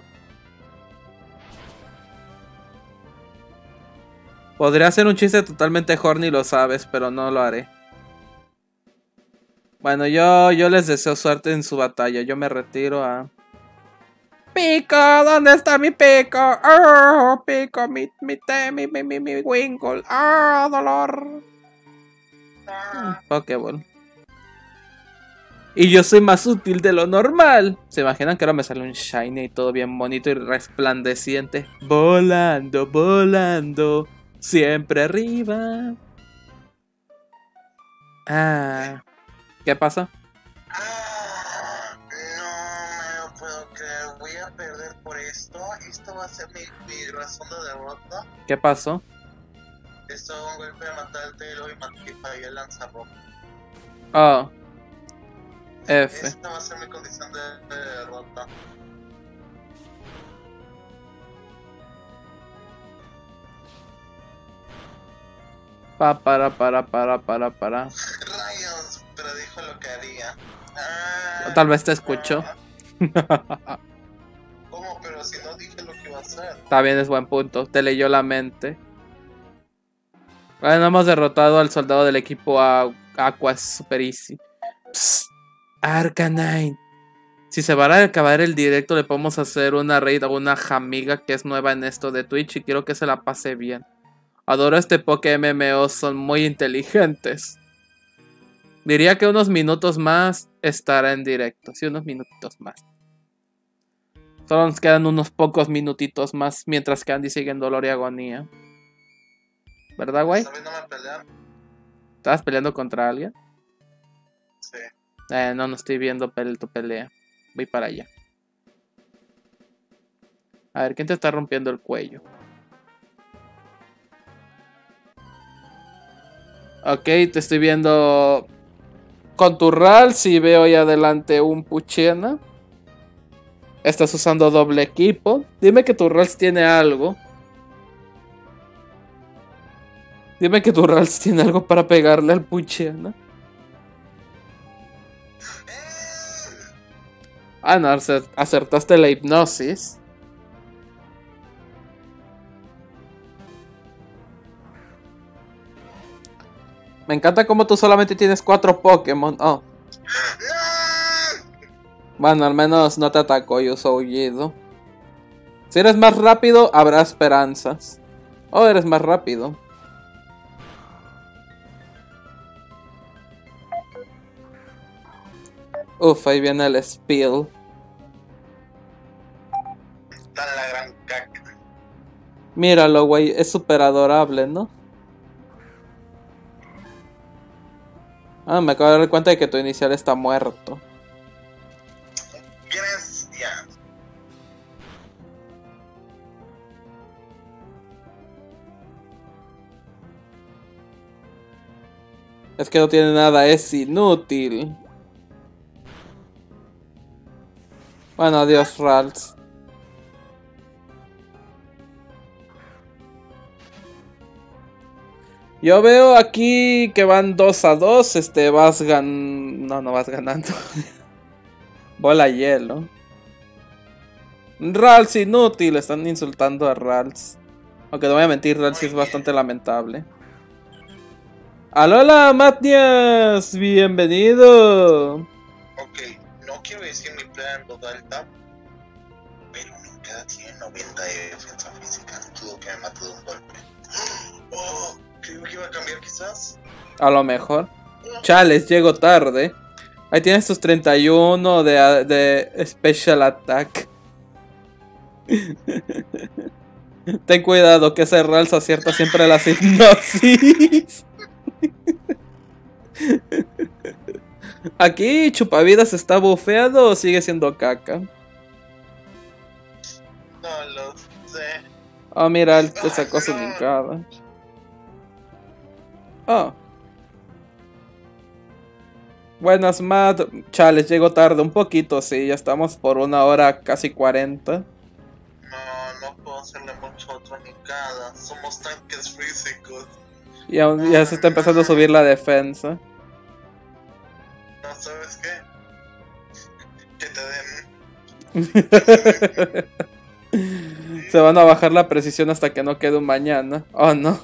Podría ser un chiste totalmente horny, lo sabes, pero no lo haré. Bueno, yo, yo les deseo suerte en su batalla. Yo me retiro a... ¡Pico! ¿Dónde está mi pico? ¡Oh, pico! Mi, mi, mi, mi, mi, mi Wingull. ¡Ah, oh, dolor! Pokéball. Y yo soy más útil de lo normal. ¿Se imaginan que ahora me sale un shiny y todo bien bonito y resplandeciente? Volando, volando. Siempre arriba. Ah. ¿Qué pasa? Ah, no me lo puedo creer. Voy a perder por esto. Esto va a ser mi, mi razón de derrota. ¿Qué pasó? Esto es un golpe de matar al Telo y matar y fallé el lanzarropa. Oh. F. Esta va a ser mi condición de, de derrota. Pa, para, para, para, para, para. Rayos, pero dijo lo que haría. Ah, O tal vez te escuchó. ah. ¿Cómo? Pero si no dije lo que iba a hacer. Está bien, es buen punto. Te leyó la mente. Bueno, hemos derrotado al soldado del equipo Aqua. Es super easy. Psst, Arcanine. Si se va a acabar el directo, le podemos hacer una raid a una amiga que es nueva en esto de Twitch y quiero que se la pase bien. Adoro este Poké M M O, son muy inteligentes. Diría que unos minutos más estará en directo. Sí, unos minutitos más. Solo nos quedan unos pocos minutitos más mientras que Andy sigue en dolor y agonía. ¿Verdad, güey? ¿Estás viéndome pelear? ¿Estabas peleando contra alguien? Sí. Eh, no, no estoy viendo pele tu pelea. Voy para allá. A ver, ¿quién te está rompiendo el cuello? Ok, te estoy viendo con tu Rals y veo ahí adelante un Puchena. Estás usando doble equipo. Dime que tu Rals tiene algo. Dime que tu Rals tiene algo para pegarle al Puchena. Ah, no, acertaste la hipnosis. Me encanta cómo tú solamente tienes cuatro Pokémon. Oh. Bueno, al menos no te atacó y usó aullido. Si eres más rápido, habrá esperanzas. Oh, eres más rápido. Uf, ahí viene el Spill. Está la gran caca. Míralo, güey, es súper adorable, ¿no? Ah, me acabo de dar cuenta de que tu inicial está muerto. Gracias. Es que no tiene nada, es inútil. Bueno, adiós, Rals. Yo veo aquí que van dos a dos. Este, vas gan... No, no vas ganando. Bola hielo. Rals inútil. Están insultando a Rals. Aunque no voy a mentir, Rals sí es bastante lamentable. ¡Alola, Matnias! ¡Bienvenido! Ok, no quiero decir mi plan total tap, pero mi cara tiene noventa de defensa física. Dudo que me mate de un golpe. Oh, creo que iba a cambiar quizás. A lo mejor. Chales, llego tarde. Ahí tienes tus treinta y uno de, de Special Attack. Ten cuidado que ese Rals acierta siempre las hipnosis. Aquí Chupavidas está bufeado o sigue siendo caca. No lo sé. Oh, mira, él te sacó su linkada. Oh. Buenas, Matt. Chales, llego tarde un poquito, sí. Ya estamos por una hora casi cuarenta. No, no puedo hacerle mucho a otro ni cada. Somos tanques físicos. Y aún ya se está empezando a subir la defensa. No, ¿sabes qué? Que te den. Se van a bajar la precisión hasta que no quede un mañana. Oh, no.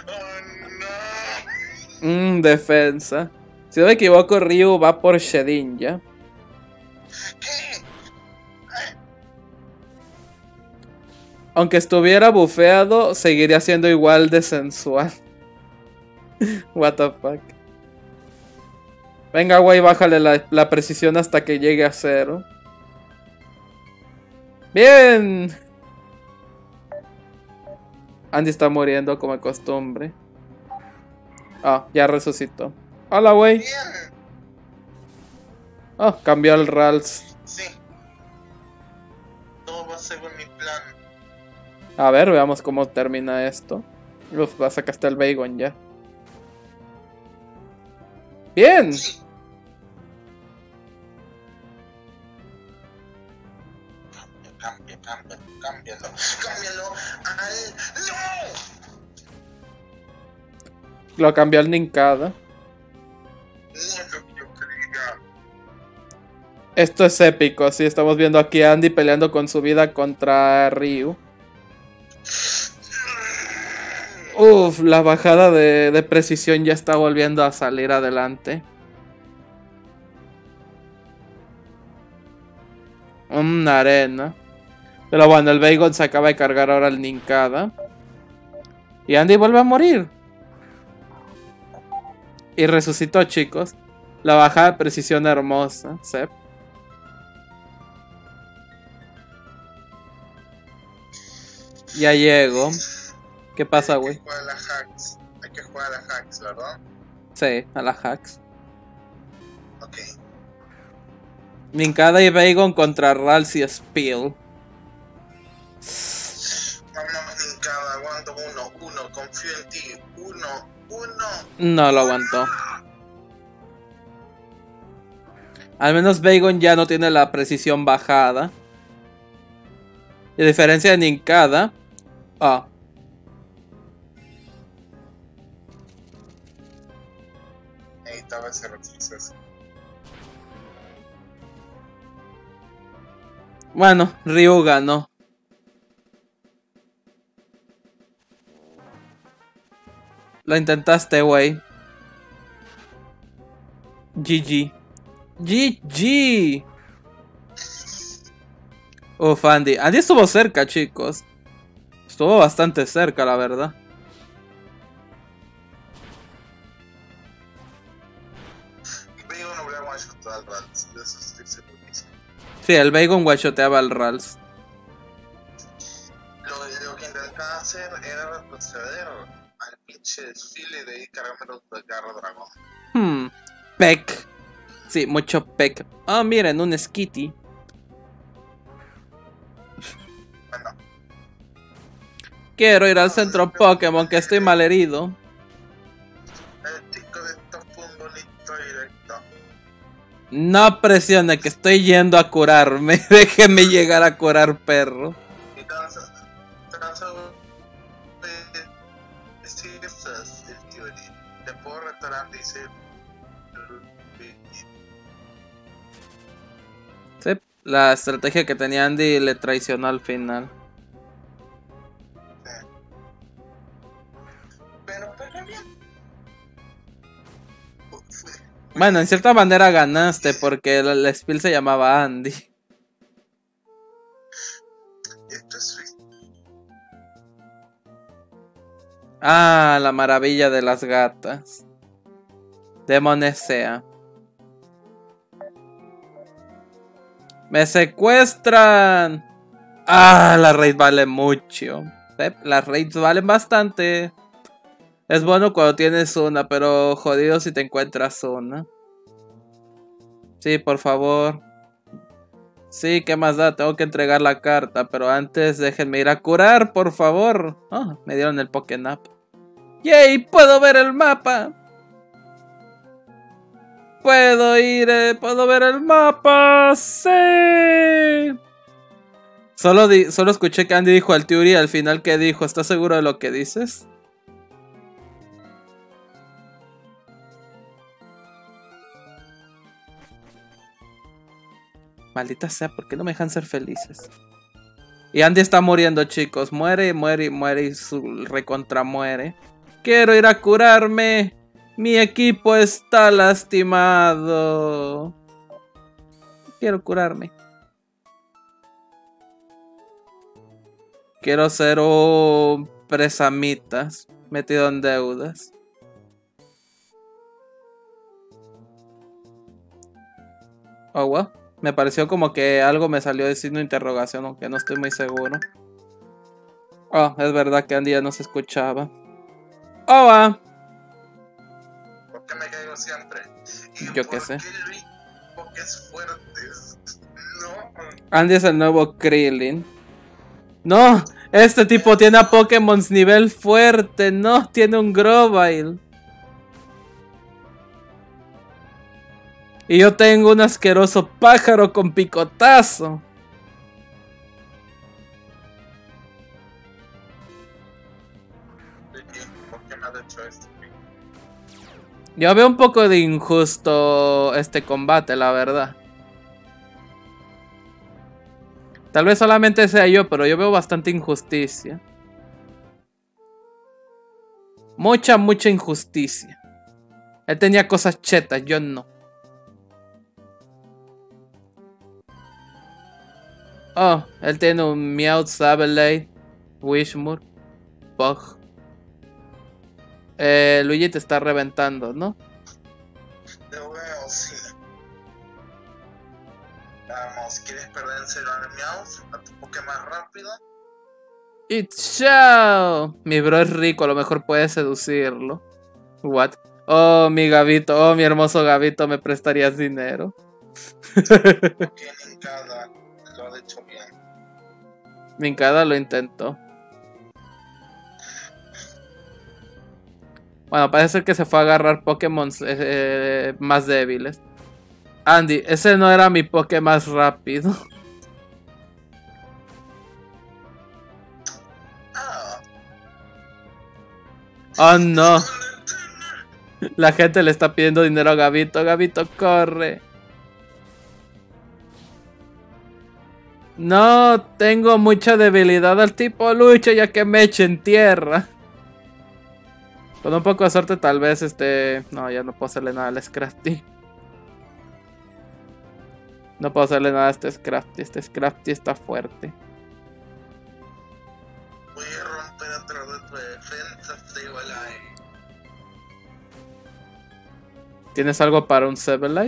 Oh, no. Mmm, defensa. Si no me equivoco, Ryu va por Shedinja. ¿Qué? Aunque estuviera bufeado, seguiría siendo igual de sensual. What the fuck. Venga, güey, bájale la, la precisión hasta que llegue a cero. ¡Bien! Andy está muriendo como de costumbre. Ah, ya resucitó. Hola, güey. Bien. Oh, cambió el Rals. Sí. Todo va según mi plan. A ver, veamos cómo termina esto. Uf, va a sacar hasta el Bagon ya. ¡Bien! Sí. Cambia, cambia, cámbialo. Cámbialo al. ¡No! Lo cambió al Ninkada. No es lo que yo creía. Esto es épico, sí, estamos viendo aquí a Andy peleando con su vida contra Ryu. Uf, la bajada de, de precisión ya está volviendo a salir adelante. Una arena. Pero bueno, el Bagon se acaba de cargar ahora el Ninkada. Y Andy vuelve a morir. Y resucitó, chicos. La bajada de precisión hermosa, Sep. Ya llego. ¿Qué pasa, güey? Hay que jugar a la hacks. Hay que jugar a la hacks, ¿verdad? Sí, a la hacks. Ok. Ninkada y Bagon contra Rals y Spill. Vamos, Nincada, aguanto uno, uno, confío en ti, uno, uno. No lo aguantó. Al menos Bagon ya no tiene la precisión bajada. Y a diferencia de Nincada. Ah. Necesitaba ese retroceso. Bueno, Ryu ganó. Lo intentaste, güey. G G. G G. Uf, Andy. Andy estuvo cerca, chicos. Estuvo bastante cerca, la verdad. Bagon habría one-shotado al Rals, de eso estoy segurísimo. Sí, el Bagon one-shoteaba al Rals. Lo, lo que intentaba hacer era retroceder al pinche desfile y de ahí cargarme los de garra dragón. Hmm. Peck. Sí, mucho peck. Ah, oh, miren, un Skitty. Bueno. Quiero ir al centro Pokémon, que estoy mal herido. El chico de esto fue un bonito directo. No presione, que estoy yendo a curarme. Déjeme llegar a curar, perro. Y tan tan solo decir estas, el tío, te puedo retar y decir. Sí, la estrategia que tenía Andy le traicionó al final. Pero, pero bien. Bueno, en cierta manera ganaste porque el, el spill se llamaba Andy. Esto es Ah, la maravilla de las gatas. Demonesea. ¡Me secuestran! Ah, la raid vale mucho. ¿Sí? Las raids valen bastante. Es bueno cuando tienes una, pero jodido si te encuentras una. Sí, por favor. Sí, ¿qué más da? Tengo que entregar la carta, pero antes déjenme ir a curar, por favor. Oh, me dieron el Pokénap. ¡Yay! ¡Puedo ver el mapa! Puedo ir, eh, puedo ver el mapa. ¡Sí! Solo, di solo escuché que Andy dijo al Tiuri al final que dijo, ¿estás seguro de lo que dices? Maldita sea, ¿por qué no me dejan ser felices? Y Andy está muriendo, chicos. Muere, muere, muere y su recontra muere. Quiero ir a curarme. Mi equipo está lastimado. Quiero curarme. Quiero ser un presamitas metido en deudas. Oh, wow. Me pareció como que algo me salió de signo de interrogación, aunque no estoy muy seguro. Oh, es verdad que Andy ya no se escuchaba. Oh, ah. ¿Por qué me caigo siempre? ¿Y Yo qué sé. Porque es fuerte. No. Andy es el nuevo Krillin. No, este tipo tiene a Pokémon nivel fuerte. No, tiene un Grovyle. Y yo tengo un asqueroso pájaro con picotazo. ¿Por qué me has hecho esto? Yo veo un poco de injusto este combate, la verdad. Tal vez solamente sea yo, pero yo veo bastante injusticia. Mucha, mucha injusticia. Él tenía cosas chetas, yo no. Oh, él tiene un Meowth, Sableye, Wishmore, Pug. Eh, Luigi te está reventando, ¿no? Lo veo, sí. Vamos, ¿quieres perder en cero al Meowth? ¿A tu Pokémon más rápido? Y chao. Mi bro es rico, a lo mejor puedes seducirlo. What? Oh, mi Gabito, oh, mi hermoso Gabito, ¿me prestarías dinero? Porque Nincada lo ha hecho bien. Minkada lo intentó. Bueno, parece que se fue a agarrar Pokémon eh, más débiles. Andy, ese no era mi Poké más rápido. Oh no. La gente le está pidiendo dinero a Gabito. Gabito, corre. No, tengo mucha debilidad al tipo lucha ya que me eche en tierra. Con un poco de suerte tal vez este... No, ya no puedo hacerle nada al Scrafty. No puedo hacerle nada a este Scrafty. Este Scrafty está fuerte. Voy a romper a través de tu defensa, Sableye. ¿Tienes algo para un Sableye?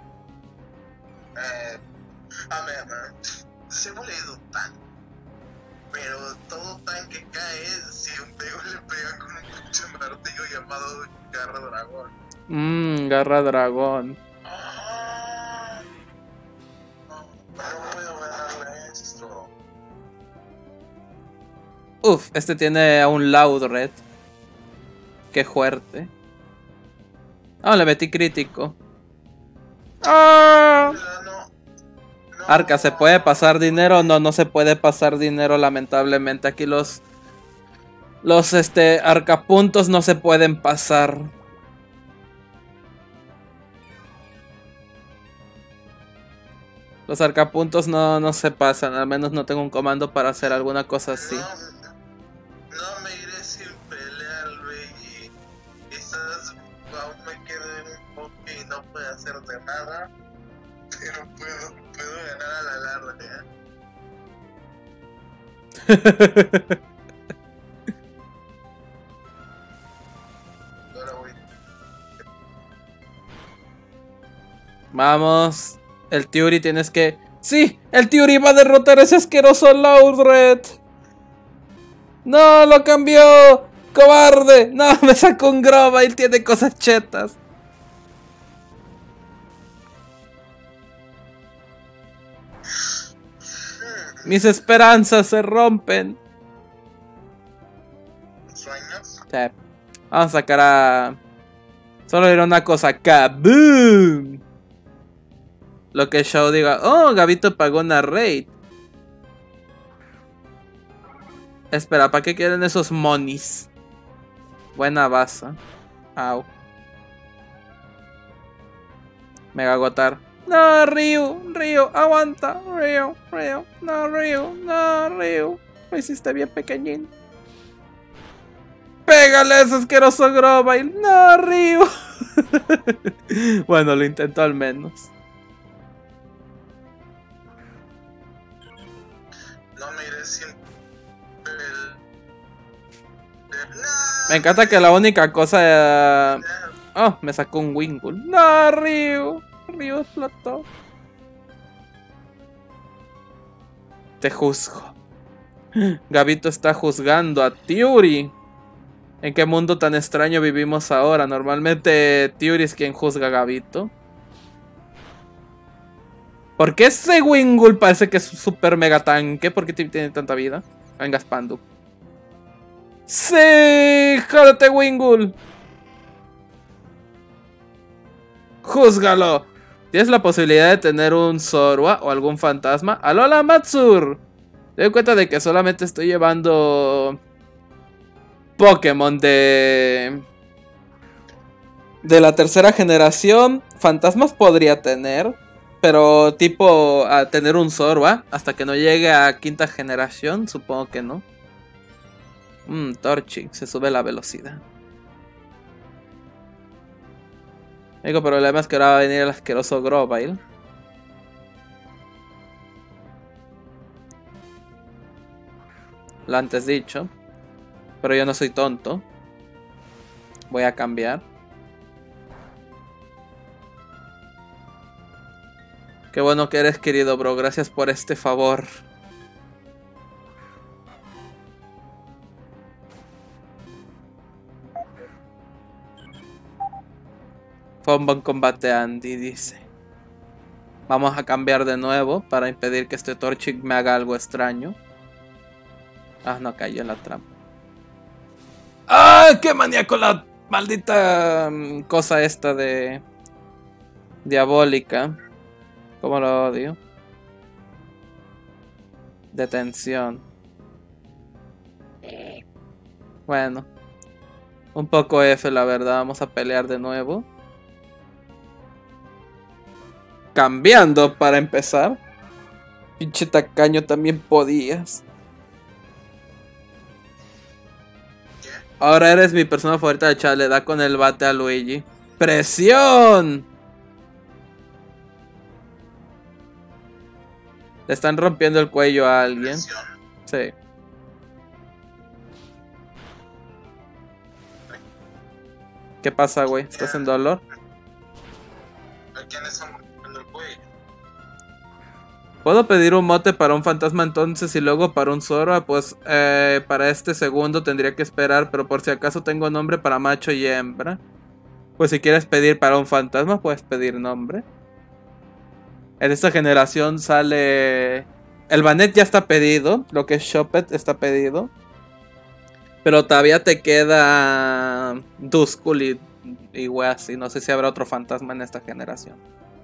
Eh, a ver, Sableye es un tanque. Pero todo tanque cae si un pego le pega con un pinche martillo llamado Garra Dragón. Mmm, Garra Dragón. Ah, no, no puedo ganarle a esto. Uf, este tiene a un Loudred. Qué fuerte. Ah, le metí crítico. ¡Ah! No, no. Arca, ¿se puede pasar dinero? No, no se puede pasar dinero, lamentablemente. Aquí los... Los, este, arcapuntos no se pueden pasar. Los arcapuntos no, no se pasan. Al menos no tengo un comando para hacer alguna cosa así. No, no me iré sin pelear, güey. Quizás aún me quede un poco y no puedo hacerte nada. Pero puedo, puedo ganar a la larga. Ahora voy. Vamos. El Tiuri tienes que... ¡Sí! ¡El Tiuri va a derrotar a ese asqueroso Loudred! ¡No! ¡Lo cambió! ¡Cobarde! ¡No! Me sacó un Grovyle. Tiene cosas chetas. Mis esperanzas se rompen. ¿Sueños? Sí. Vamos a sacar a... Solo diré una cosa. ¡Kaboom! Lo que Shao diga. Oh, Gabito pagó una raid. Espera, ¿para qué quieren esos monies? Buena baza. Au. Mega agotar. No, Ryu, Ryu, aguanta. Ryu, Ryu, no, Ryu, no, Ryu. Lo hiciste bien pequeñín. Pégale a ese asqueroso Grovyle. No, Ryu. Bueno, lo intentó al menos. No me iré sin pelear. Me encanta que la única cosa... Oh, me sacó un Wingull. No, Ryu. Ryu explotó. Te juzgo. Gabito está juzgando a Tiuri. ¿En qué mundo tan extraño vivimos ahora? Normalmente Tiuri es quien juzga a Gabito. ¿Por qué ese Wingull parece que es un super mega tanque? ¿Por qué tiene tanta vida? Venga, Spandu. ¡Sí! ¡Jálate, Wingull! ¡Júzgalo! Tienes la posibilidad de tener un Zorua o algún fantasma. ¡Alola, Matsur! Te doy cuenta de que solamente estoy llevando Pokémon de... de la tercera generación. Fantasmas podría tener, pero tipo a tener un Zorua hasta que no llegue a quinta generación, supongo que no. Mmm, Torchic, se sube la velocidad. El único problema es que ahora va a venir el asqueroso Grovyle. Lo antes dicho. Pero yo no soy tonto. Voy a cambiar. Qué bueno que eres, querido bro. Gracias por este favor. Fue un buen combate, Andy, dice. Vamos a cambiar de nuevo para impedir que este Torchic me haga algo extraño. Ah, no, cayó en la trampa. ¡Ah! ¡Qué maníaco la maldita um, cosa esta de... diabólica! Cómo lo odio. Detención. Bueno. Un poco F, la verdad. Vamos a pelear de nuevo. Cambiando para empezar. Pinche tacaño, también podías. Ahora eres mi persona favorita de chat. Le da con el bate a Luigi. ¡Presión! Le están rompiendo el cuello a alguien. Sí. ¿Qué pasa, güey? ¿Estás en dolor? ¿A quién le están rompiendo el cuello? ¿Puedo pedir un mote para un fantasma entonces y luego para un Zoro? Pues eh, para este segundo tendría que esperar, pero por si acaso tengo nombre para macho y hembra. Pues si quieres pedir para un fantasma, puedes pedir nombre. En esta generación sale... El Banet ya está pedido, lo que es Cho'Pet está pedido. Pero todavía te queda Duskull y, y wey así. No sé si habrá otro fantasma en esta generación.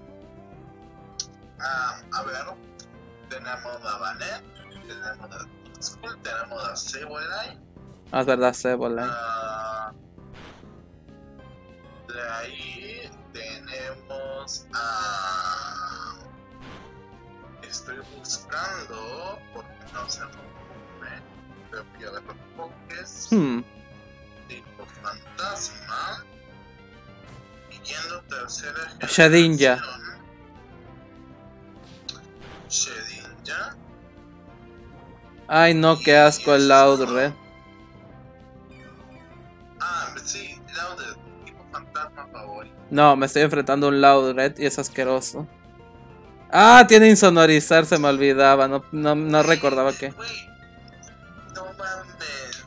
Ah, a ver, tenemos a Banet, tenemos a Duskull, tenemos a Sableye. Ah, es verdad, Sableye. Uh, de ahí tenemos a... Estoy buscando, porque no se me ocurre, pero que de los pokés, Hmm. tipo fantasma, siguiendo tercera generación. Shedinja. Shedinja. Ay no, qué asco el Loudred. Ah, sí, Loudred, tipo fantasma favorito. No, me estoy enfrentando a un Loudred y es asqueroso. Ah, tiene insonorizar, se me olvidaba. No, no, no recordaba que. Wey, no mames.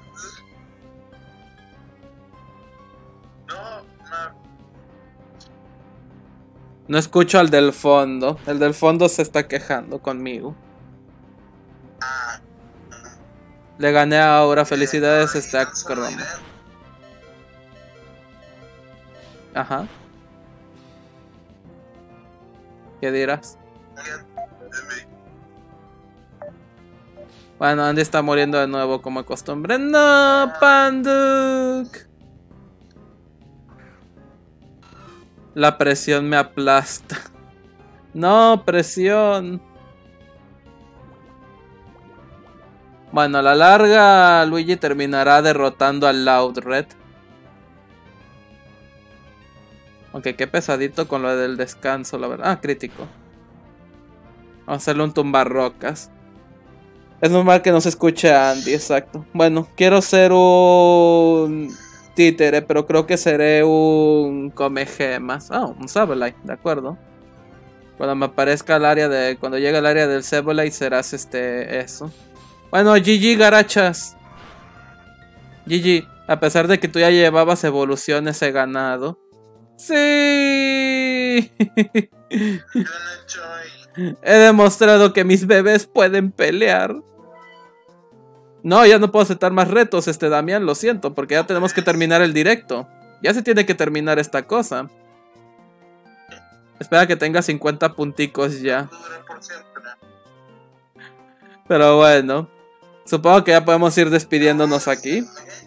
No, no. No escucho al del fondo. El del fondo se está quejando conmigo. Ah, Le gané ahora. Felicidades, Stack Chroma. Ajá. ¿Qué dirás? Bueno, Andy está muriendo de nuevo como de costumbre. ¡No, Panduk! La presión me aplasta. ¡No, presión! Bueno, a la larga Luigi terminará derrotando al Loudred. Aunque qué pesadito con lo del descanso, la verdad. Ah, crítico. Vamos a hacerle un tumbarrocas. Es normal que no se escuche a Andy, exacto. Bueno, quiero ser un títere, pero creo que seré un come gemas. Ah, oh, un Sableye, de acuerdo. Cuando me aparezca el área de... Cuando llegue al área del Sableye serás este... Eso. Bueno, G G, garachas. G G, a pesar de que tú ya llevabas evoluciones, he ganado. ¡Sí! He demostrado que mis bebés pueden pelear. No, ya no puedo aceptar más retos, este Damián, lo siento, porque ya tenemos que terminar el directo. Ya se tiene que terminar esta cosa. Espera que tenga cincuenta punticos ya. Pero bueno, supongo que ya podemos ir despidiéndonos aquí.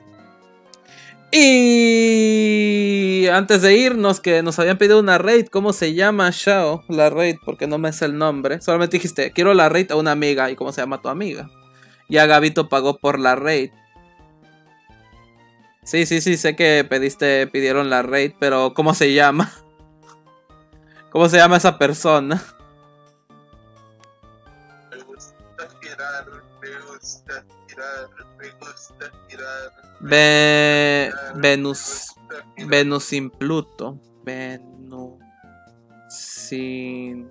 Y antes de irnos, que nos habían pedido una raid. ¿Cómo se llama, Shao? La raid, porque no me sé el nombre. Solamente dijiste, quiero la raid a una amiga. ¿Y cómo se llama tu amiga? Ya Gabito pagó por la raid. Sí, sí, sí, sé que pediste, pidieron la raid, pero ¿cómo se llama? ¿Cómo se llama esa persona? Me gusta girar, me gusta girar, me gusta girar. Ve... Venus... Venus sin Pluto. Venus... Sin...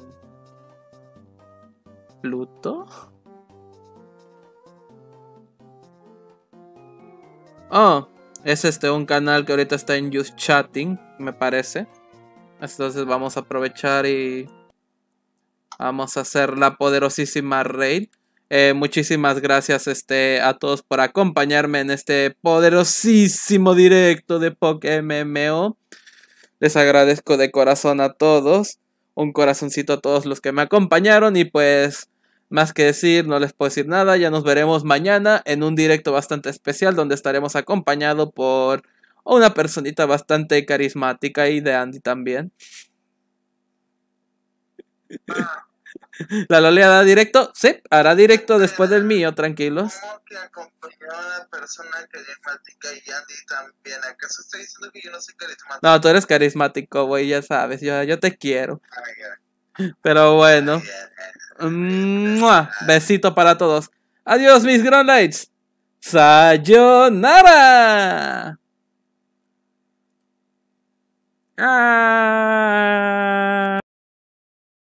¿Pluto? Oh, es este un canal que ahorita está en Just Chatting, me parece. Entonces vamos a aprovechar y... Vamos a hacer la poderosísima raid. Eh, muchísimas gracias este, a todos por acompañarme en este poderosísimo directo de PokMMO. Les agradezco de corazón a todos. Un corazoncito a todos los que me acompañaron. Y pues, más que decir, no les puedo decir nada. Ya nos veremos mañana en un directo bastante especial donde estaremos acompañados por una personita bastante carismática y de Andy también. Ah, ¿La Loli hará directo? Sí, hará directo después del mío, tranquilos. ¿cómo que acompañó a una persona carismática y Andy también? ¿Acaso está diciendo que yo no soy carismático? No, tú eres carismático, güey, ya sabes, yo, yo te quiero. Ay, ay, Pero bueno, ay, ay, ¡mua! Besito para todos. Adiós, mis Grandlights. Sayonara. Ah.